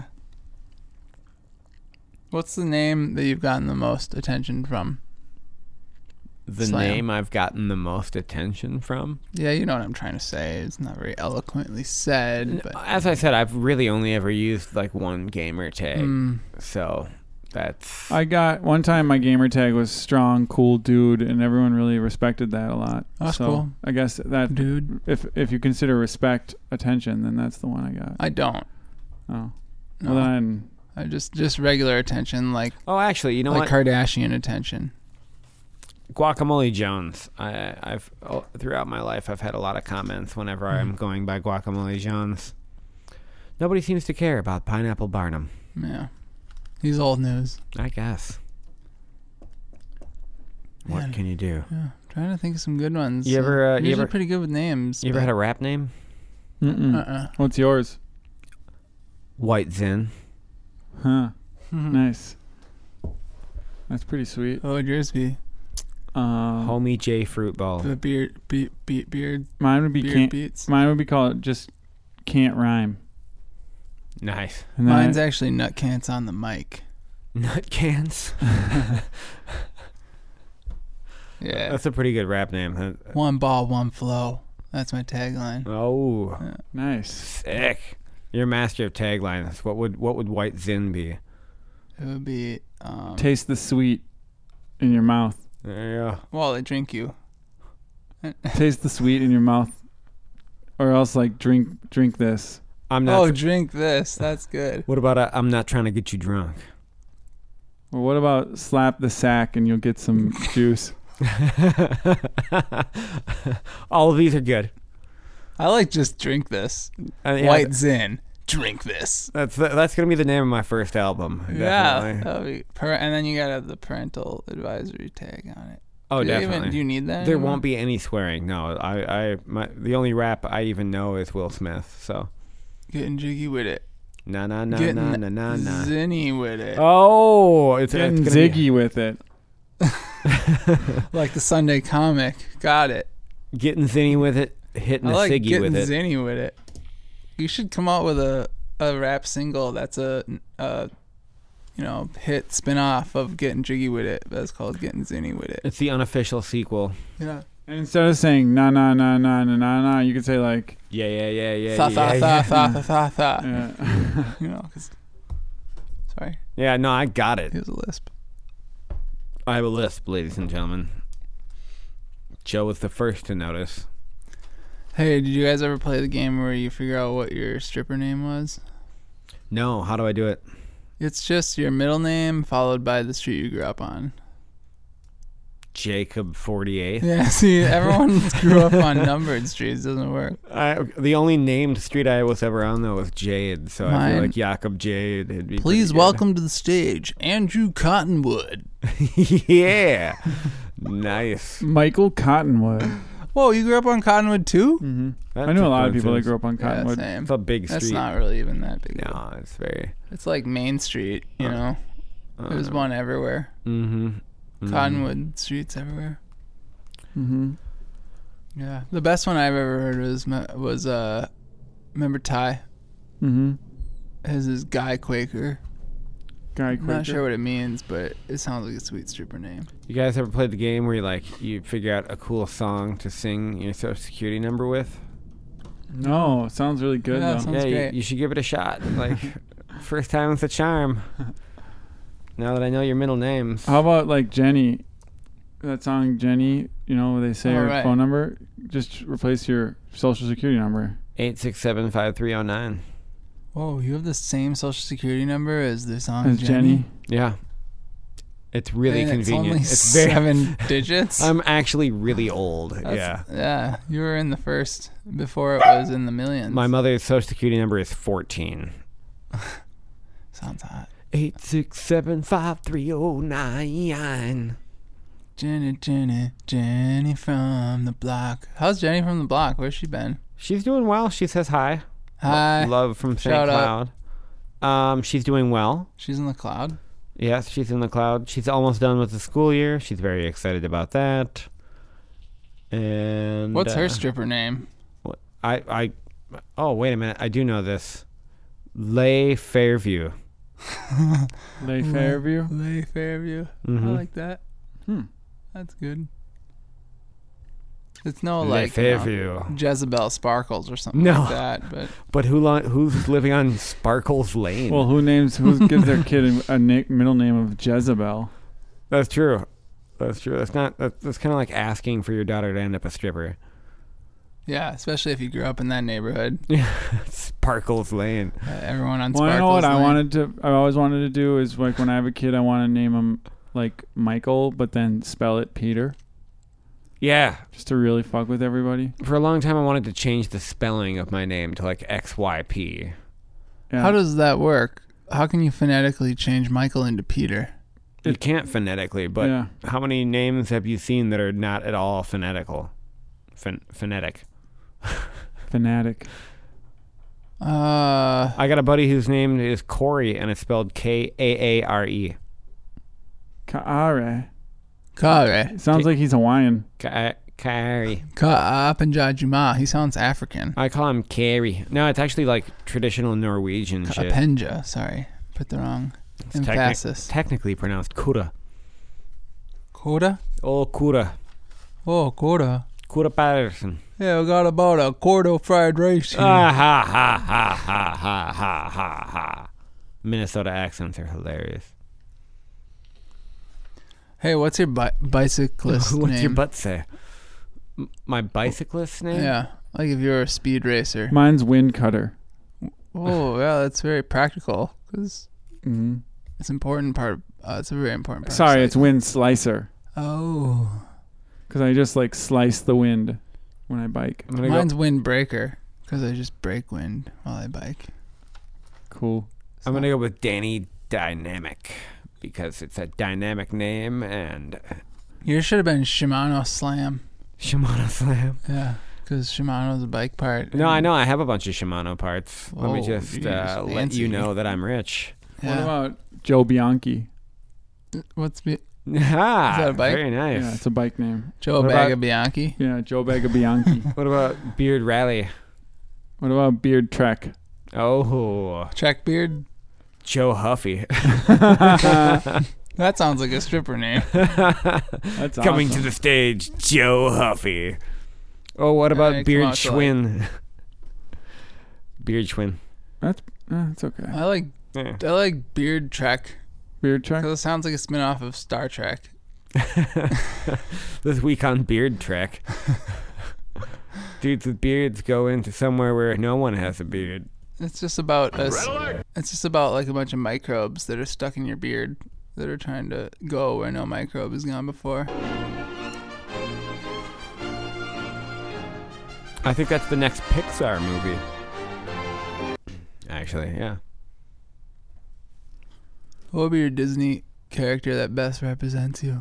What's the name that you've gotten the most attention from? The Slam. name I've gotten the most attention from. Yeah, you know what I'm trying to say. It's not very eloquently said, but As I said, I've really only ever used like one gamer tag. Mm, So that's I got one time my gamer tag was strong, cool dude, and everyone really respected that a lot. That's so cool. I guess that dude, if if you consider respect attention, then that's the one I got. I don't. Oh, No, well then I just just regular attention, like Oh, actually, you know like what? Kardashian attention. Guacamole Jones. I, I've oh, throughout my life, I've had a lot of comments whenever Mm. I'm going by Guacamole Jones. Nobody seems to care about Pineapple Barnum. Yeah, he's old news. I guess. What Man. can you do? Yeah, trying to think of some good ones. You ever, uh, I'm you usually ever- pretty good with names. You ever had a rap name? Mm-mm. Uh-uh. What's yours? White Zen. Huh. Nice. That's pretty sweet. What would yours be? Um, Homie J Fruitball. The beard, be, be, beard, mine would be beard can't. beats. Mine would be called just can't rhyme. Nice. And then Mine's I- actually nut cans on the mic. Nut Cans. Yeah. That's a pretty good rap name. huh? One ball, one flow. That's my tagline. Oh, nice. sick. You're a master of taglines. What would what would White Zen be? It would be um, Taste the sweet in your mouth. There you go. while I drink you. Taste the sweet in your mouth, or else like drink drink this. I'm not. Oh, drink this. That's good. What about uh, I'm not trying to get you drunk? Or what about slap the sack and you'll get some juice? All of these are good. I like just drink this. Uh, yeah, White Zen. Drink this. That's that's gonna be the name of my first album. Yeah. Definitely. That'll be per- and then you got to have the parental advisory tag on it. Oh, do you definitely. Even, do you need that? There anymore? won't be any swearing. No, I, I, my, the only rap I even know is Will Smith. So, Getting jiggy with it. na na na Getting na na na na. zinny with it. Oh, it's, Getting it's gonna ziggy with it. Like the Sunday comic. Got it. Be getting zinny with it, hitting I a like ciggy getting with it. zinny with it. You should come out with a, a rap single that's a, a you know hit spin off of Getting Jiggy with It. That's called Getting Zinny with It. It's the unofficial sequel. Yeah. And instead of saying na na na na na na na, you could say like Yeah, yeah, yeah, yeah, Tha yeah, tha yeah. tha tha tha tha. yeah. You know, 'cause sorry, Yeah, no, I got it. he was a lisp. I have a lisp, ladies and gentlemen. Joe was the first to notice. Hey, did you guys ever play the game where you figure out what your stripper name was? No, how do I do it? It's just your middle name followed by the street you grew up on. Jacob forty-eighth. Yeah, see, everyone grew up on numbered streets. Doesn't work. I, the only named street I was ever on though was Jade, so I Mine- feel like Jacob Jade. Would be Please pretty good. welcome to the stage, Andrew Cottonwood. Yeah, nice. Michael Cottonwood. Whoa, you grew up on Cottonwood too? Mm-hmm. That's I know a lot of coincidence. people that grew up on Yeah, Cottonwood. same. It's a big street. That's not really even that big. No, it's very. It's like Main Street, you know. There's one everywhere. Mm-hmm. mm-hmm. Cottonwood streets everywhere. Mm-hmm. Yeah, the best one I've ever heard was was uh, remember Ty? Mm-hmm. His is Guy Quaker. Guy I'm Quaker. not sure what it means, but it sounds like a sweet stripper name. You guys ever played the game where you like you figure out a cool song to sing your social security number with? No, it sounds really good Yeah, though. Sounds yeah, you, great. you should give it a shot. Like first time's a charm. Now that I know your middle names. How about like Jenny? That song Jenny, you know, where they say Oh, her right. phone number. Just replace your social security number. Eight six seven five three zero nine. Whoa, you have the same social security number as the song As Jenny. Yeah. It's really And convenient. It's It's, only very. seven digits. I'm actually really old. That's- yeah. Yeah, you were in the first before it was in the millions. My mother's social security number is fourteen. Sounds hot. Eight six seven five three zero nine. Jenny, Jenny, Jenny from the block. How's Jenny from the block? Where's she been? She's doing well. She says hi. Hi. Love from Saint Shout out. Cloud. Um, she's doing well. She's in the cloud. Yes, she's in the cloud. She's almost done with the school year. She's very excited about that. And What's uh, her stripper name? what- I I oh wait a minute. I do know this. Lay Fairview. Lay Fairview. Lay Fairview. I Mhm. like that. Hmm. That's good. It's no Lay like you know, Fairview. Jezebel Sparkles or something No. like that, but But who li- who's living on Sparkles Lane? Well, who names who gives their kid a, a na- middle name of Jezebel? That's true. That's true. That's not. That's, that's kind of like asking for your daughter to end up a stripper. yeah, especially if you grew up in that neighborhood. Sparkles Lane. Uh, everyone on Well, Sparkles I know what I Lane. wanted to. I always wanted to do is like when I have a kid, I want to name him like Michael, but then spell it Peter, Yeah. just to really fuck with everybody. For a long time, I wanted to change the spelling of my name to like X Y P. Yeah. How does that work? How can you phonetically change Michael into Peter? You It- can't phonetically, but Yeah. how many names have you seen that are not at all phonetical? Ph- phonetic. Fanatic? Uh, I got a buddy whose name is Corey, and it's spelled K A A R E. Kaare. Kare. Sounds like he's Hawaiian. Ka- Kari. Ka-Apenjajuma. He sounds African. I call him Carrie. No, it's actually like traditional Norwegian shit. Kapenja. Sorry. Put the wrong It's technic- emphasis. technically pronounced Kura. Koda? Oh, Kura. Oh, Koda. Kura Patterson. Yeah, we got about a quart of fried rice here. Ah, ha, ha, ha, ha, ha, ha, ha, ha. Minnesota accents are hilarious. Hey, what's your bi- bicyclist What's name? your butt say? M- My bicyclist's name? Yeah, like if you're a speed racer. Mine's Wind Cutter. Oh, yeah, that's very practical because Mm-hmm. it's important part. Uh, it's a very important part. of Sorry, it's cycling. Wind Slicer. Oh, Because I just like slice the wind when I bike. I'm gonna mine's go, windbreaker because I just break wind while I bike. Cool. I'm gonna go with Danny Dynamic because it's a dynamic name and Yours should have been Shimano Slam. Shimano Slam. Yeah, because Shimano's a bike part. No, I know. I have a bunch of Shimano parts. Let me Whoa, just you're uh, let fancy. you know that I'm rich. What Yeah. about Joe Bianchi? What's be- Ah, that a bike? very nice. Yeah, it's a bike name. Joe What Baga about- Bianchi? Yeah, Joe Baga Bianchi. What about Beard Rally? What about Beard Trek? Oh, Trek Beard? Joe Huffy. That sounds like a stripper name. That's Coming awesome. to the stage, Joe Huffy. Oh, what Uh, about come Beard out to, like- Schwinn? Beard Schwinn. That's uh, that's okay. I like Yeah. I like Beard Trek Beard Trek. because it sounds like a spin-off of Star Trek. This week on Beard Trek. Dudes with beards go into somewhere where no one has a beard. It's just about us. It's just about like a bunch of microbes that are stuck in your beard that are trying to go where no microbe has gone before. I think that's the next Pixar movie. Actually, yeah. What would be your Disney character that best represents you?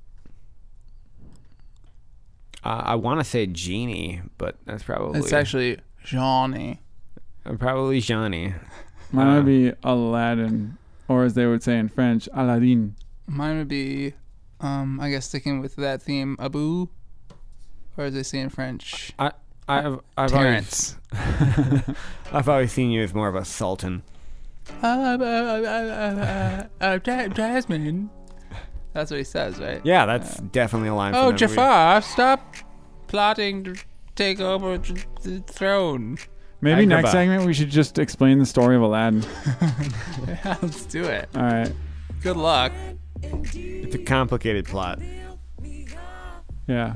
Uh, I want to say Genie, but that's probably It's actually Johnny. uh, probably Johnny. Mine Uh, would be Aladdin, or as they would say in French, Aladdin. Mine would be, um, I guess sticking with that theme, Abu, or as they say in French, I, I've, I've Terrence. always, I've always seen you as more of a sultan. Uh, uh, uh, uh, uh, uh, Ja- Jasmine. That's what he says, right? Yeah, that's definitely a line. Oh, from that movie. Jafar, stop plotting to take over th- the throne. Maybe next Agrabah. segment we should just explain the story of Aladdin. Yeah, let's do it. All right. Good luck. It's a complicated plot. Yeah.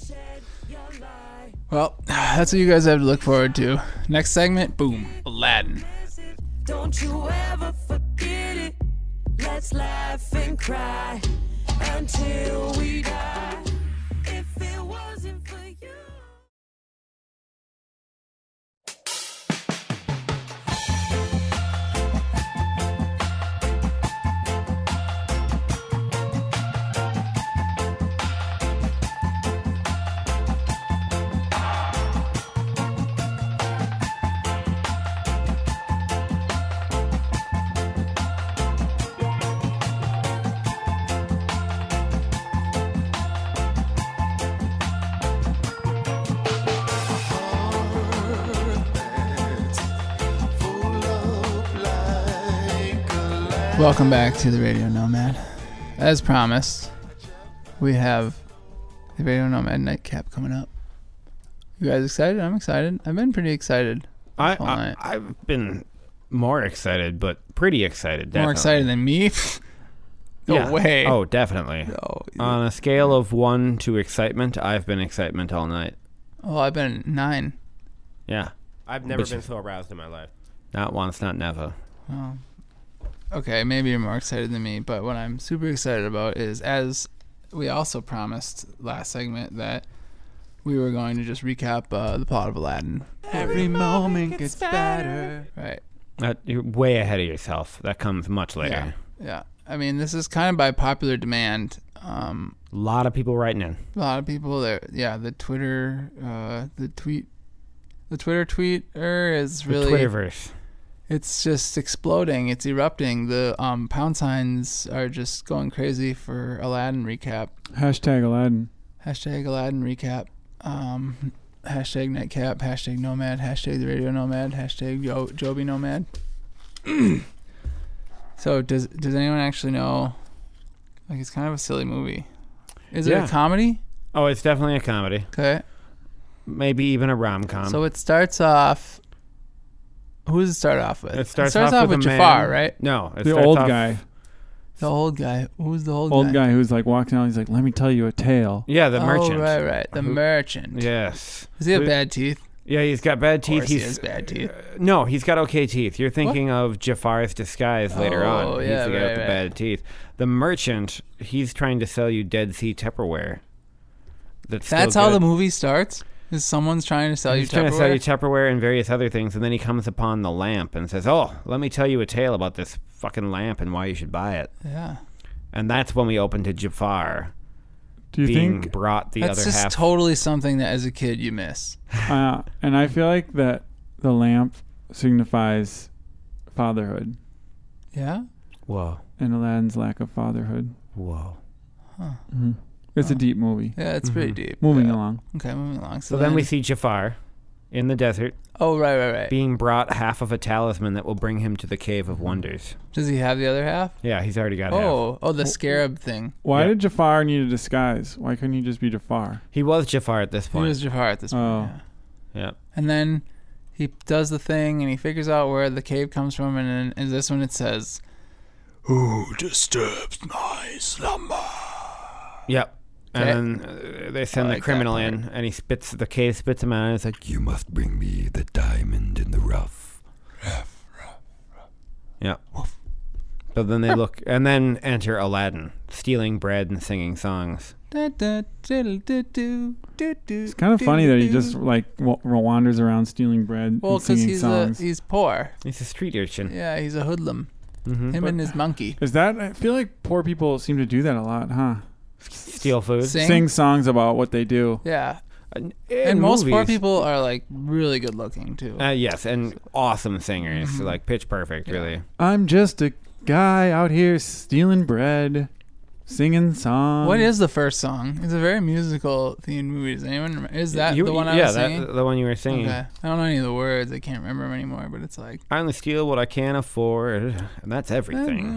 Well, that's what you guys have to look forward to. Next segment, boom, Aladdin. Don't you ever forget it. Let's laugh and cry until we die. If it wasn't for you. Welcome back to the Radio Nomad. As promised, we have the Radio Nomad Nightcap coming up. You guys excited? I'm excited. I've been pretty excited. I, all I night. I've been more excited, but pretty excited. Definitely. More excited than me? No Yeah. way. Oh, definitely. No. On a scale of one to excitement, I've been excitement all night. Oh, I've been nine. Yeah, I've never But been you- so aroused in my life. not once, not never. Oh. Okay, maybe you're more excited than me, but what I'm super excited about is, as we also promised last segment, that we were going to just recap uh, the plot of Aladdin. Every moment gets better. Right. That, you're way ahead of yourself. That comes much later. Yeah. I mean, this is kind of by popular demand. Um, A lot of people writing in. a lot of people there. Yeah, the Twitter, uh, the tweet, the Twitter tweeter is The really. Twitterverse. It's just exploding. It's erupting. The um, pound signs are just going crazy for Aladdin recap. Hashtag Aladdin. Hashtag Aladdin recap. Um, hashtag Nightcap. Hashtag Nomad. Hashtag the Radio Nomad. Hashtag Yo- Joby Nomad. So does does anyone actually know? Like, it's kind of a silly movie. Is it Yeah. a comedy? Oh, it's definitely a comedy. Okay. Maybe even a rom-com. So it starts off. Who does it start off with? it starts, off, with with a Jafar, man- right? No, it The starts old off- guy. The old guy. Who's the old, Old guy who's like walking out. He's like, "Let me tell you a tale." Yeah, the oh, merchant. right, right. The Who- merchant. Yes. Does he have Who- bad teeth? Yeah, he's got bad Of teeth. course he He's has bad teeth. uh, no, he's got okay teeth. You're thinking of Jafar's disguise later Oh, on. He's yeah, the guy right, with the right. bad teeth. The merchant, he's trying to sell you Dead Sea Tupperware. That's, That's still how good. the movie starts? Is someone's trying to sell He's you trying to sell you Tupperware? Tupperware and various other things, and then he comes upon the lamp and says, "Oh, let me tell you a tale about this fucking lamp and why you should buy it." Yeah. And that's when we open to Jafar Do you being think? brought the That's other just half. totally something that as a kid you miss. Uh, and I feel like that the lamp signifies fatherhood Yeah? Whoa, and Aladdin's lack of fatherhood. whoa. hmm It's a deep movie. Yeah, it's pretty deep. Mm-hmm. Moving Yeah. along. Okay, moving along. So, So then we see Jafar in the desert Oh, right, right, right. being brought half of a talisman that will bring him to the Cave of Wonders. Does he have the other half? Yeah, he's already got half. Oh, oh, the scarab thing. Why Yeah. did Jafar need a disguise? Why couldn't he just be Jafar? He was Jafar at this He point. was Jafar at this point. Oh. Yeah. Yeah. And then he does the thing and he figures out where the cave comes from. And then is this when it says, "Who disturbs my slumber?" Yep. Okay. And then uh, they send I the like criminal that in, and he spits the cave, spits him out, and it's like, "You must bring me the diamond in the rough." Yeah. So then they look, and then enter Aladdin, stealing bread and singing songs. It's kind of funny that he just like w- wanders around stealing bread Well, and because singing he's songs. a he's poor. He's a street urchin. Yeah, he's a hoodlum. Mm-hmm. Him and his monkey. Is that? I feel like poor people seem to do that a lot, huh? Steal food. Sing. Sing songs about what they do. Yeah, In and most poor movies- people are like really good looking too. Uh, yes, and awesome singers, Mhm. like pitch perfect, Yeah. really. I'm just a guy out here stealing bread, singing songs. What is the first song? It's a very musical themed movie. Does anyone remember? Is that You- the one I yeah, was that- singing? the one you were singing. Okay. I don't know any of the words. I can't remember them anymore. But it's like I only steal what I can afford, and that's everything.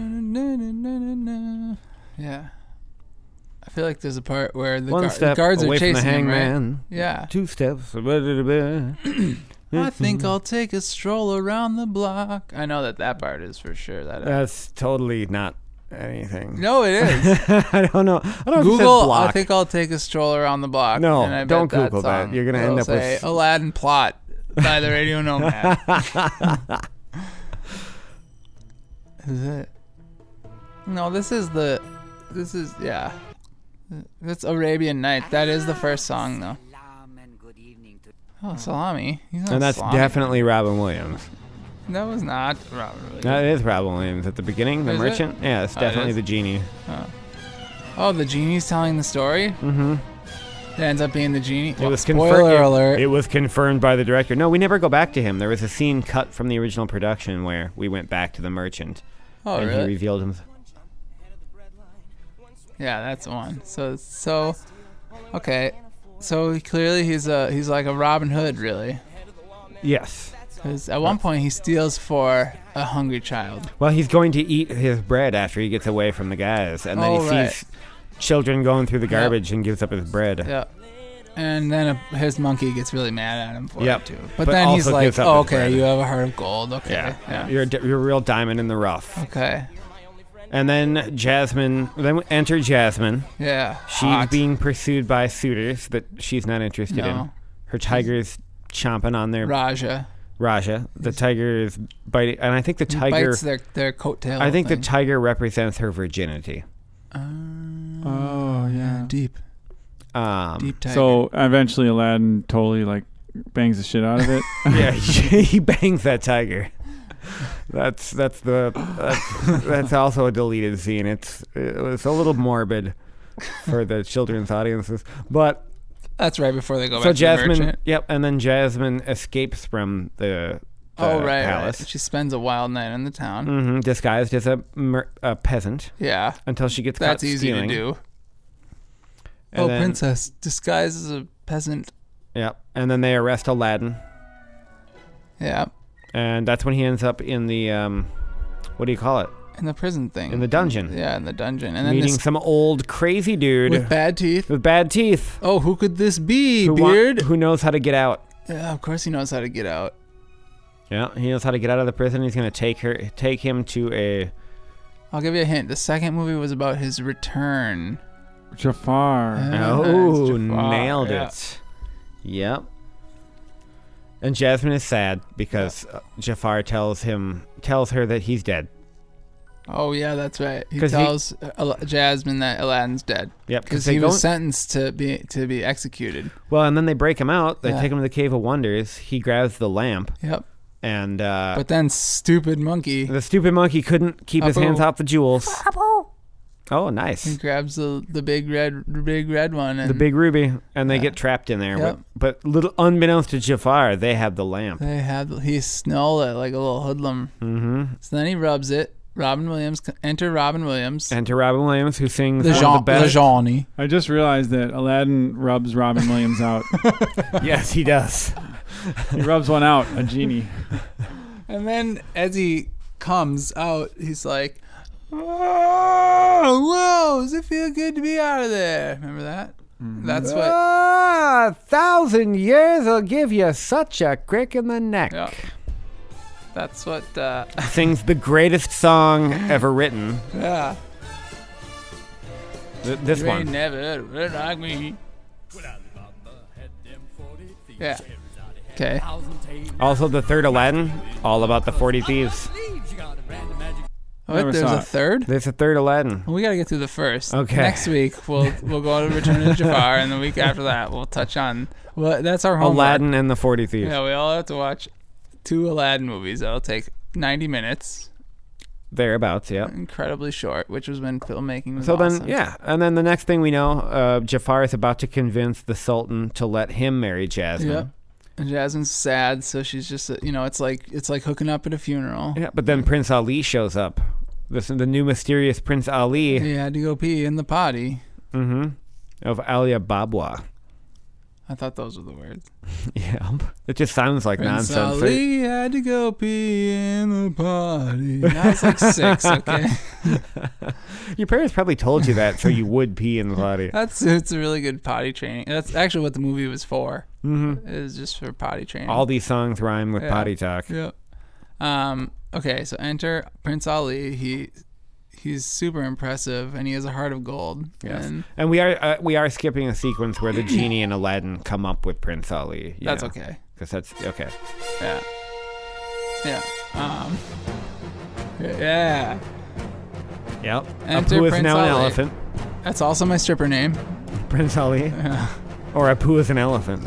Yeah. I feel like there's a part where the One guard, step guards away are from the chasing him, right? hangman. Yeah. Two steps. I I think I'll take a stroll around the block. I know that that part is for sure. That That's totally not anything. no, it is. I don't know. I don't know if it says Google. block. I think I'll take a stroll around the block. No, and I bet don't Google that. that. Song You're gonna end will up say with- Aladdin plot by the Radio Nomad. Is it? No, this is the. This is yeah. That's Arabian Night. That is the first song though. Oh, Salami. He's not And that's Salami. definitely Robin Williams. That was not Robin Williams. That is Robin Williams at the beginning. The Is it? merchant. Yeah, it's Oh, it definitely is? the genie. Oh, the genie's telling the story. Mm-hmm. It ends up being the genie. It was Spoiler confirmed. alert. It, it was confirmed by the director. No, we never go back to him. There was a scene cut from the original production where we went back to the merchant, oh, and he really? revealed him. Yeah, that's the one. So so okay. So he, clearly he's a he's like a Robin Hood, really. Yes. Because at one point he steals for a hungry child. Well, he's going to eat his bread after he gets away from the guys, and then Oh, he right. sees children going through the Yep. garbage and gives up his bread. Yeah. And then a, his monkey gets really mad at him for Yep. it too. But, But then he's also like, gives up oh, his okay, bread. you have a heart of gold. Okay. Yeah. Yeah. You're a, di- you're a real diamond in the rough. Okay. And then Jasmine, then we enter Jasmine. Yeah. She's hot. being pursued by suitors that she's not interested in. No. Her tiger's chomping on their Raja. Raja. The tiger is biting, and I think the He tiger. bites their, their coattail. I think thing. the tiger represents her virginity. Oh yeah. Deep. Um, Deep tiger. So eventually Aladdin totally like bangs the shit out of it. yeah, he, he bangs that tiger. That's that's the that's, that's also a deleted scene. It's it's a little morbid for the children's audiences, but That's right before they go so back to the Jasmine. merchant. Yep, and then Jasmine escapes from the, the Oh, right, palace. right. She spends a wild night in the town. hmm disguised as a, mer- a peasant Yeah. until she gets That's caught easy stealing. to do. And oh, then- princess, disguised as a peasant. Yep, and then they arrest Aladdin, Yeah. and that's when he ends up in the um, what do you call it? In the prison thing. In the dungeon. Yeah, in the dungeon. And then Meeting this some old crazy dude with bad teeth. with bad teeth. Oh, who could this be? Who wa- Beard? who knows how to get out? Yeah, of course he knows how to get out. Yeah, he knows how to get out of the prison. He's gonna take her, take him to a. I'll give you a hint. The second movie was about his return. Jafar. Yeah. Oh, it's Jafar, nailed yeah. it. Yep. And Jasmine is sad because uh, Jafar tells him, tells her that he's dead. Oh yeah, that's right. He 'Cause he- tells uh, Al- Jasmine that Aladdin's dead Yep, because they he go- was sentenced to be to be executed. Well, and then they break him out. They Yeah. take him to the Cave of Wonders. He grabs the lamp, Yep. and uh, But then stupid monkey, the stupid monkey couldn't keep his Abu. hands off the jewels. Oh, he nice. grabs the the big red the big red one and The big ruby, and they Yeah. get trapped in there. Yep. But, but little unbeknownst to Jafar, they have the lamp. they had he snarled it like a little hoodlum. Mm-hmm. So then he rubs it. Robin Williams enter Robin Williams. Enter Robin Williams, who sings the one Jean, of the best. Johnny. I just realized that Aladdin rubs Robin Williams out. Yes, he does. He rubs one out, a genie. And then as he comes out, he's like, "Oh, whoa, does it feel good to be out of there?" Remember that? That's what. Ah, a thousand years will give you such a crick in the neck. Yeah. That's what. Uh, Sings the greatest song ever written. yeah. Th- this You ain't one. never been like me. Yeah. Okay. Also, the third Aladdin, all about the forty thieves. What? Never There's saw a it. third? There's a third Aladdin. Well, we got to get through the first. Okay. Next week we'll we'll go to Return of Jafar, and the week after that we'll touch on. Well, that's our homework. Aladdin and the forty Thieves. Yeah, we all have to watch two Aladdin movies. That'll take ninety minutes. Thereabouts, yeah. Incredibly short, which was when filmmaking was So awesome. then, yeah. And then the next thing we know, uh, Jafar is about to convince the Sultan to let him marry Jasmine. Yep. And Jasmine's sad, so she's just, uh, you know, it's like it's like hooking up at a funeral. Yeah, but then Prince Ali shows up. This the new mysterious Prince Ali. He had to go pee in the potty. Mm-hmm. Of Alia Babwa. I thought those were the words. Yeah. It just sounds like Prince nonsense. Ali had to go pee in the potty. I was like six, okay? Your parents probably told you that so you would pee in the potty. That's it's a really good potty training. That's actually what the movie was for. Mm-hmm. It was just for potty training. All these songs rhyme with Yeah. potty talk. Yep. Um. Okay, so enter Prince Ali. He he's super impressive, and he has a heart of gold. Yes. And And we are uh, we are skipping a sequence where the genie and Aladdin come up with Prince Ali. you that's know, okay. Because that's okay. Yeah. Yeah. Um. Yeah. Yep. Enter Apu is Prince now an Ali. elephant. That's also my stripper name. Prince Ali. Or Apu is an elephant.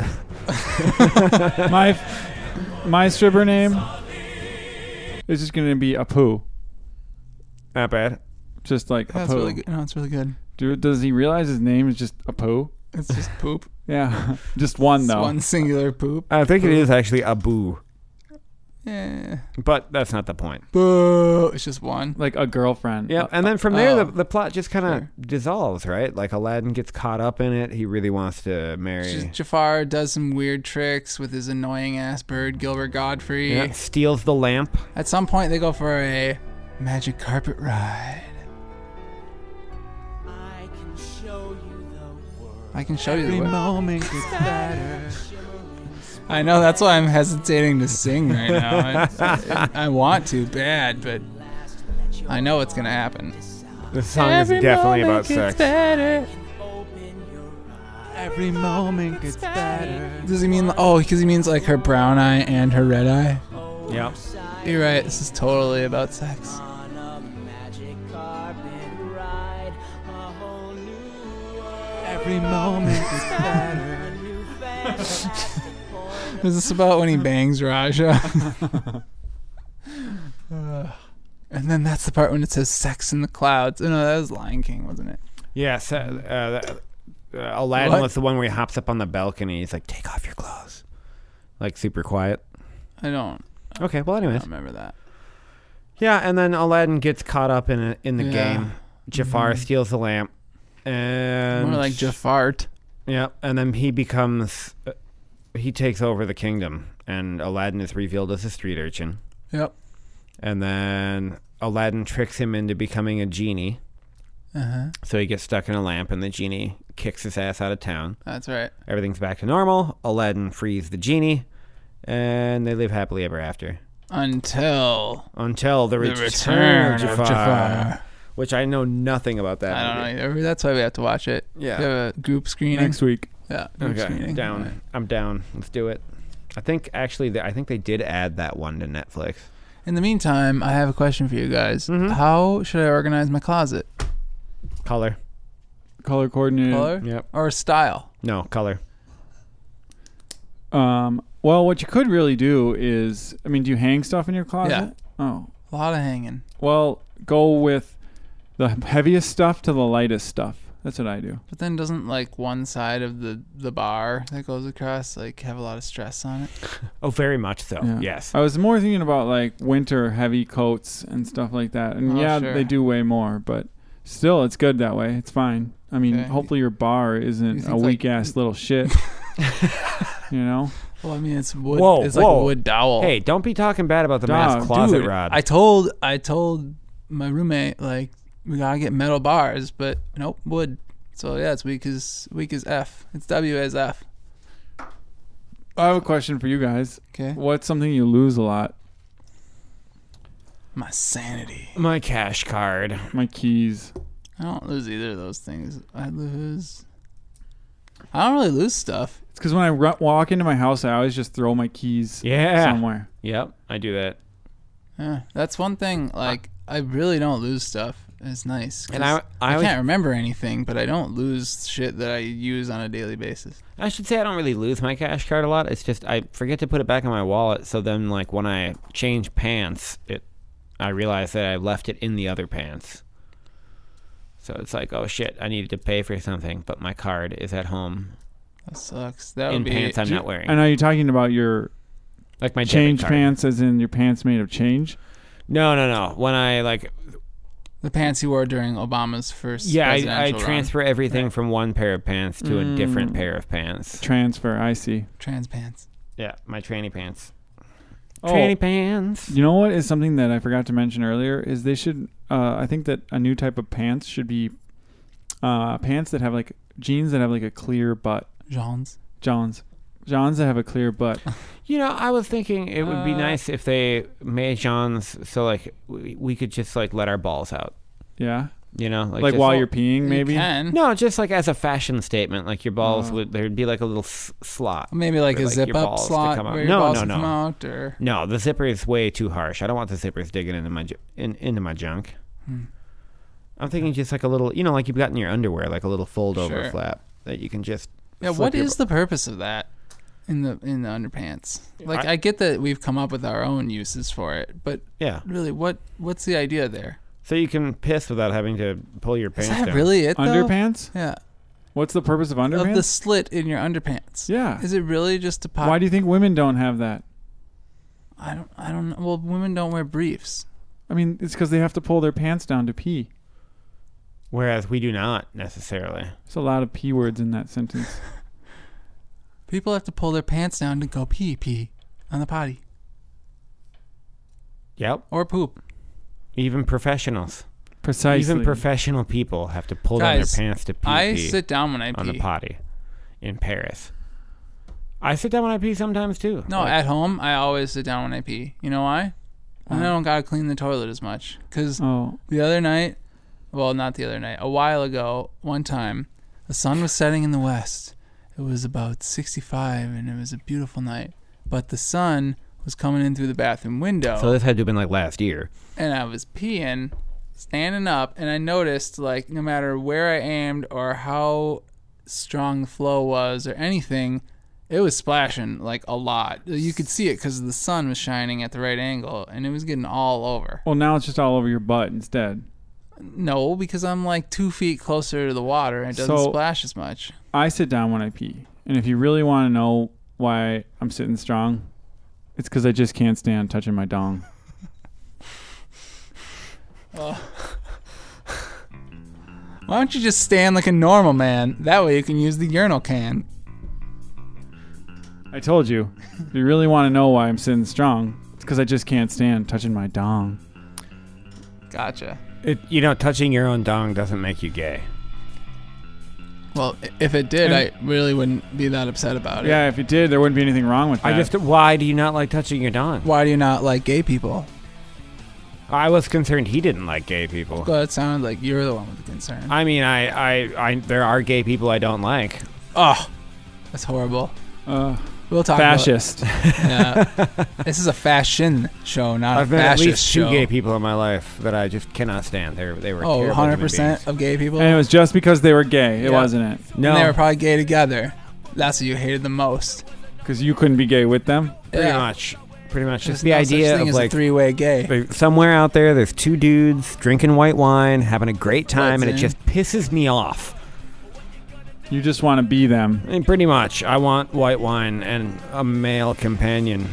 my my stripper name is just gonna be Apu. Not bad. Just like That's Apu. really good. No, it's really good. Dude, does he realize his name is just Apu? It's just poop. Yeah, just one It's though. one singular poop. I think it is actually Abu. Yeah. But that's not the point. Boo. It's just one. Like a girlfriend. Yeah, Uh, and then from there, oh. the, the plot just kind of Sure. dissolves, right? Like Aladdin gets caught up in it. He really wants to marry. Just Jafar does some weird tricks with his annoying ass bird, Gilbert Godfrey. Yeah, steals the lamp. At some point, they go for a magic carpet ride. I can show you the world. I can show you Every the way. moment gets better. I know, that's why I'm hesitating to sing right now. It's- it- I want to bad, but I know it's gonna happen. This song is definitely about sex. Better. Every moment gets better. Does he mean? Oh, because he means like her brown eye and her red eye. Yep. You're right. This is totally about sex. On a magic carpet ride, a whole new world. Every moment gets better. A new fantastic point. Is this about when he bangs Raja? Uh, and then that's the part when it says "sex in the clouds." Oh, no, that was Lion King, wasn't it? Yes. Uh, uh, uh, Aladdin What? was the one where he hops up on the balcony. He's like, "Take off your clothes," like super quiet. I don't, Okay. Well, I anyways. don't remember that. Yeah, and then Aladdin gets caught up in a, in the Yeah. game. Jafar Mhm. steals the lamp, and More like Jafart. yeah, and then he becomes uh, he takes over the kingdom, and Aladdin is revealed as a street urchin, Yep. and then Aladdin tricks him into becoming a genie. Uh huh. So he gets stuck in a lamp, and the genie kicks his ass out of town. That's right. Everything's back to normal. Aladdin frees the genie, and they live happily ever after. Until Until the, the return, return of of Jafar, Jafar. which I know nothing about that. I don't movie. know either. That's why we have to watch it. Yeah. We have a group screening. Next week. Yeah. Group Okay, screening. down. Alright. I'm down. Let's do it. I think actually, the, I think they did add that one to Netflix. In the meantime, I have a question for you guys. Mhm. How should I organize my closet? Color. Color coordinated. Color Yep. or style? No, color. Um. Well, what you could really do is, I mean, do you hang stuff in your closet? Yeah. Oh. A lot of hanging. Well, go with the heaviest stuff to the lightest stuff. That's what I do. But then doesn't like one side of the the bar that goes across like have a lot of stress on it? Oh, very much so. Yeah. Yes. I was more thinking about like winter heavy coats and stuff like that. And Oh, yeah, sure. they do way more, but still, it's good that way. It's fine. I mean, Okay. hopefully your bar You isn't think, a like- weak ass little shit. You know? Well, I mean it's wood. Whoa, it's like whoa. a wood dowel. Hey, don't be talking bad about the man's Dog, closet dude, rod. I told I told my roommate like we gotta get metal bars, but nope, wood. So yeah, it's weak as weak as F. It's W as F. I have a question for you guys. Okay. What's something you lose a lot? My sanity. My cash card. My keys. I don't lose either of those things. I lose. I don't really lose stuff. It's because when I ru- walk into my house, I always just throw my keys Yeah. somewhere. Yep, I do that. Yeah, that's one thing. Like I really don't lose stuff. It's nice. And I, 'cause I, I always- can't remember anything, but I don't lose shit that I use on a daily basis. I should say I don't really lose my cash card a lot. It's just I forget to put it back in my wallet. So then, like when I change pants, it I realize that I left it in the other pants. So it's like, oh shit, I needed to pay for something, but my card is at home That sucks. That in would be. pants I'm Do you- not wearing. And are you talking about your Like my change debit card. pants, as in your pants made of change? No, no, no. When I like, The pants he wore during Obama's first. yeah, I, I presidential run. transfer everything from one pair of pants to a different Mm. pair of pants. Transfer. I see. Trans pants. Yeah, my tranny pants. Oh. Tranny pants. You know what is something that I forgot to mention earlier is they should. Uh, I think that a new type of pants should be uh, pants that have like jeans that have like a clear butt. Johns. Johns, Johns that have a clear butt. You know, I was thinking it would be Uh, nice if they made Johns so like we, we could just like let our balls out. Yeah, You know, like, just- while you're peeing, maybe. You can. No, just like as a fashion statement, like your balls Oh. would there'd be like a little s- slot. Maybe like for, a like, zip your up balls to slot come out. where your No, balls no, can no. come out, or No, the zipper is way too harsh. I don't want the zippers digging into my ju- in, into my junk. Hmm. I'm thinking just like a little, you know, like you've got in your underwear, like a little fold over Sure. flap that you can just. yeah. slip What your is the purpose of that in the in the underpants? Like I- I, get that we've come up with our own uses for it, but Yeah, really, what what's the idea there? so you can piss without having to pull your Is pants that down. really it? Though? Underpants? Yeah. What's the purpose of underpants? Of the slit in your underpants. Yeah. Is it really just to pop? Why do you think women don't have that? I don't. I don't know. Well, women don't wear briefs. I mean, it's because they have to pull their pants down to pee. Whereas we do not necessarily. There's a lot of p words in that sentence. People have to pull their pants down to go pee pee on the potty Yep. or poop. Even professionals. Precisely. Even professional people have to pull Guys, down their pants to pee, I pee sit down when I on pee. the potty in Paris. I sit down when I pee sometimes too. No, Like, at home I always sit down when I pee. You know why? I Why? don't gotta clean the toilet as much. Cause Oh, the other night, well, not the other night, a while ago, one time, the sun was setting in the west. It was about sixty-five, and it was a beautiful night. But the sun was coming in through the bathroom window. so this had to have been like last year. And I was peeing, standing up, and I noticed, like, no matter where I aimed or how strong the flow was or anything, it was splashing, like, a lot. You could see it because the sun was shining at the right angle, and it was getting all over. well, now it's just all over your butt instead. No, because I'm, like, two feet closer to the water, and it doesn't So- splash as much. I sit down when I pee. And if you really want to know why I'm sitting strong, it's because I just can't stand touching my dong. Why don't you just stand like a normal man? That way you can use the urinal can. I told you. If you really want to know why I'm sitting strong, it's because I just can't stand touching my dong. Gotcha. It, you know, touching your own dong doesn't make you gay. Well, i- if it did, And- I really wouldn't be that upset about it. Yeah, if it did, there wouldn't be anything wrong with that. I just, why do you not like touching your dong? Why do you not like gay people? I was concerned he didn't like gay people. Well, it sounded like you're the one with the concern. I mean, I, I, I, there are gay people I don't like. Oh, that's horrible. Uh, We'll talk fascist. about yeah. This is a fashion show, not I've a met at fascist least two show. gay people in my life that I just cannot stand. They, they were Oh, terrible one hundred human percent beings. of gay people? And it was just because they were gay. It Yeah. wasn't it? No, And they were probably gay together. That's what you hated the most. Because you couldn't be gay with them. pretty Yeah. much, pretty much. There's Just the no idea such thing of as a like three-way gay. like, somewhere out there, there's two dudes drinking white wine, having a great time, and it What's just pisses me off. You just want to be them. I mean, pretty much, I want white wine and a male companion.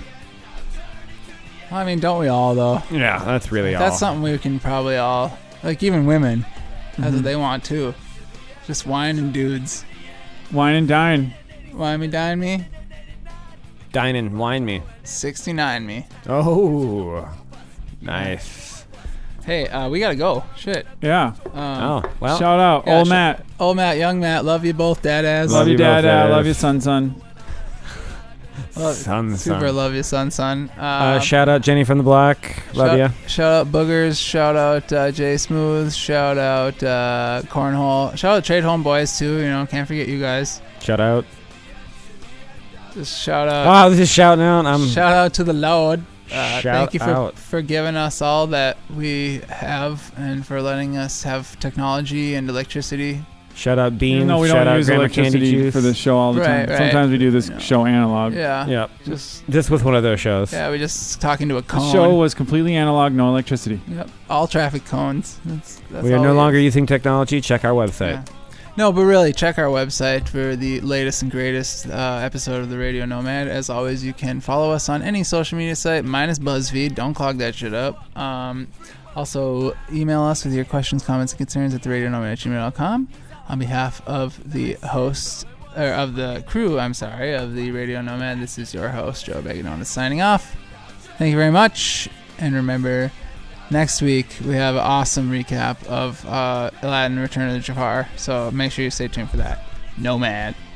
I mean, don't we all, though? Yeah, that's really all. That's something we can probably all, like even women, that's Mhm. what they want too. Just wine and dudes. Wine and dine. Wine me, dine me, Dine and wine me. sixty-nine me. Oh, nice. Hey, uh, we gotta go. Shit. Yeah. Um, Oh, well. Shout out. yeah, Old sh- Matt. Old Matt, young Matt, love you both, dad ass. Love, Love you, you both, dad. Dad. Love you, son, son. Love- Son, super son. love you, son, son. Uh, Uh, shout out Jenny from the block. Love shout, ya. Shout out Boogers. Shout out uh, Jay Smooth. Shout out uh, Cornhole. Shout out Trade Home Boys too. You know, can't forget you guys. Shout out. Just shout out. Oh, this is shouting out. I'm shout out to the Lord. Uh, Shout thank you for, out. for giving us all that we have and for letting us have technology and electricity. Shout out Beans. Even though we shout don't out use Grandma Candy electricity Juice. for this show all the Right, time. right. Sometimes we do this Yeah. show analog. Yeah. Yep. Just Just with one of those shows. yeah, we're just talking to a The cone. show was completely analog, no electricity. Yep. All traffic cones. That's, that's We are all no we longer use. using technology. Check our website. Yeah. No, but really, check our website for the latest and greatest uh, episode of the Radio Nomad. As always, you can follow us on any social media site, minus BuzzFeed. Don't clog that shit up. Um, also, email us with your questions, comments, and concerns at the radio nomad at gmail dot com. On behalf of the host, or of the crew, I'm sorry, of the Radio Nomad, this is your host, Joe Beganona, signing off. Thank you very much. And remember, next week we have an awesome recap of uh, Aladdin Return of the Jafar. So make sure you stay tuned for that. Nomad.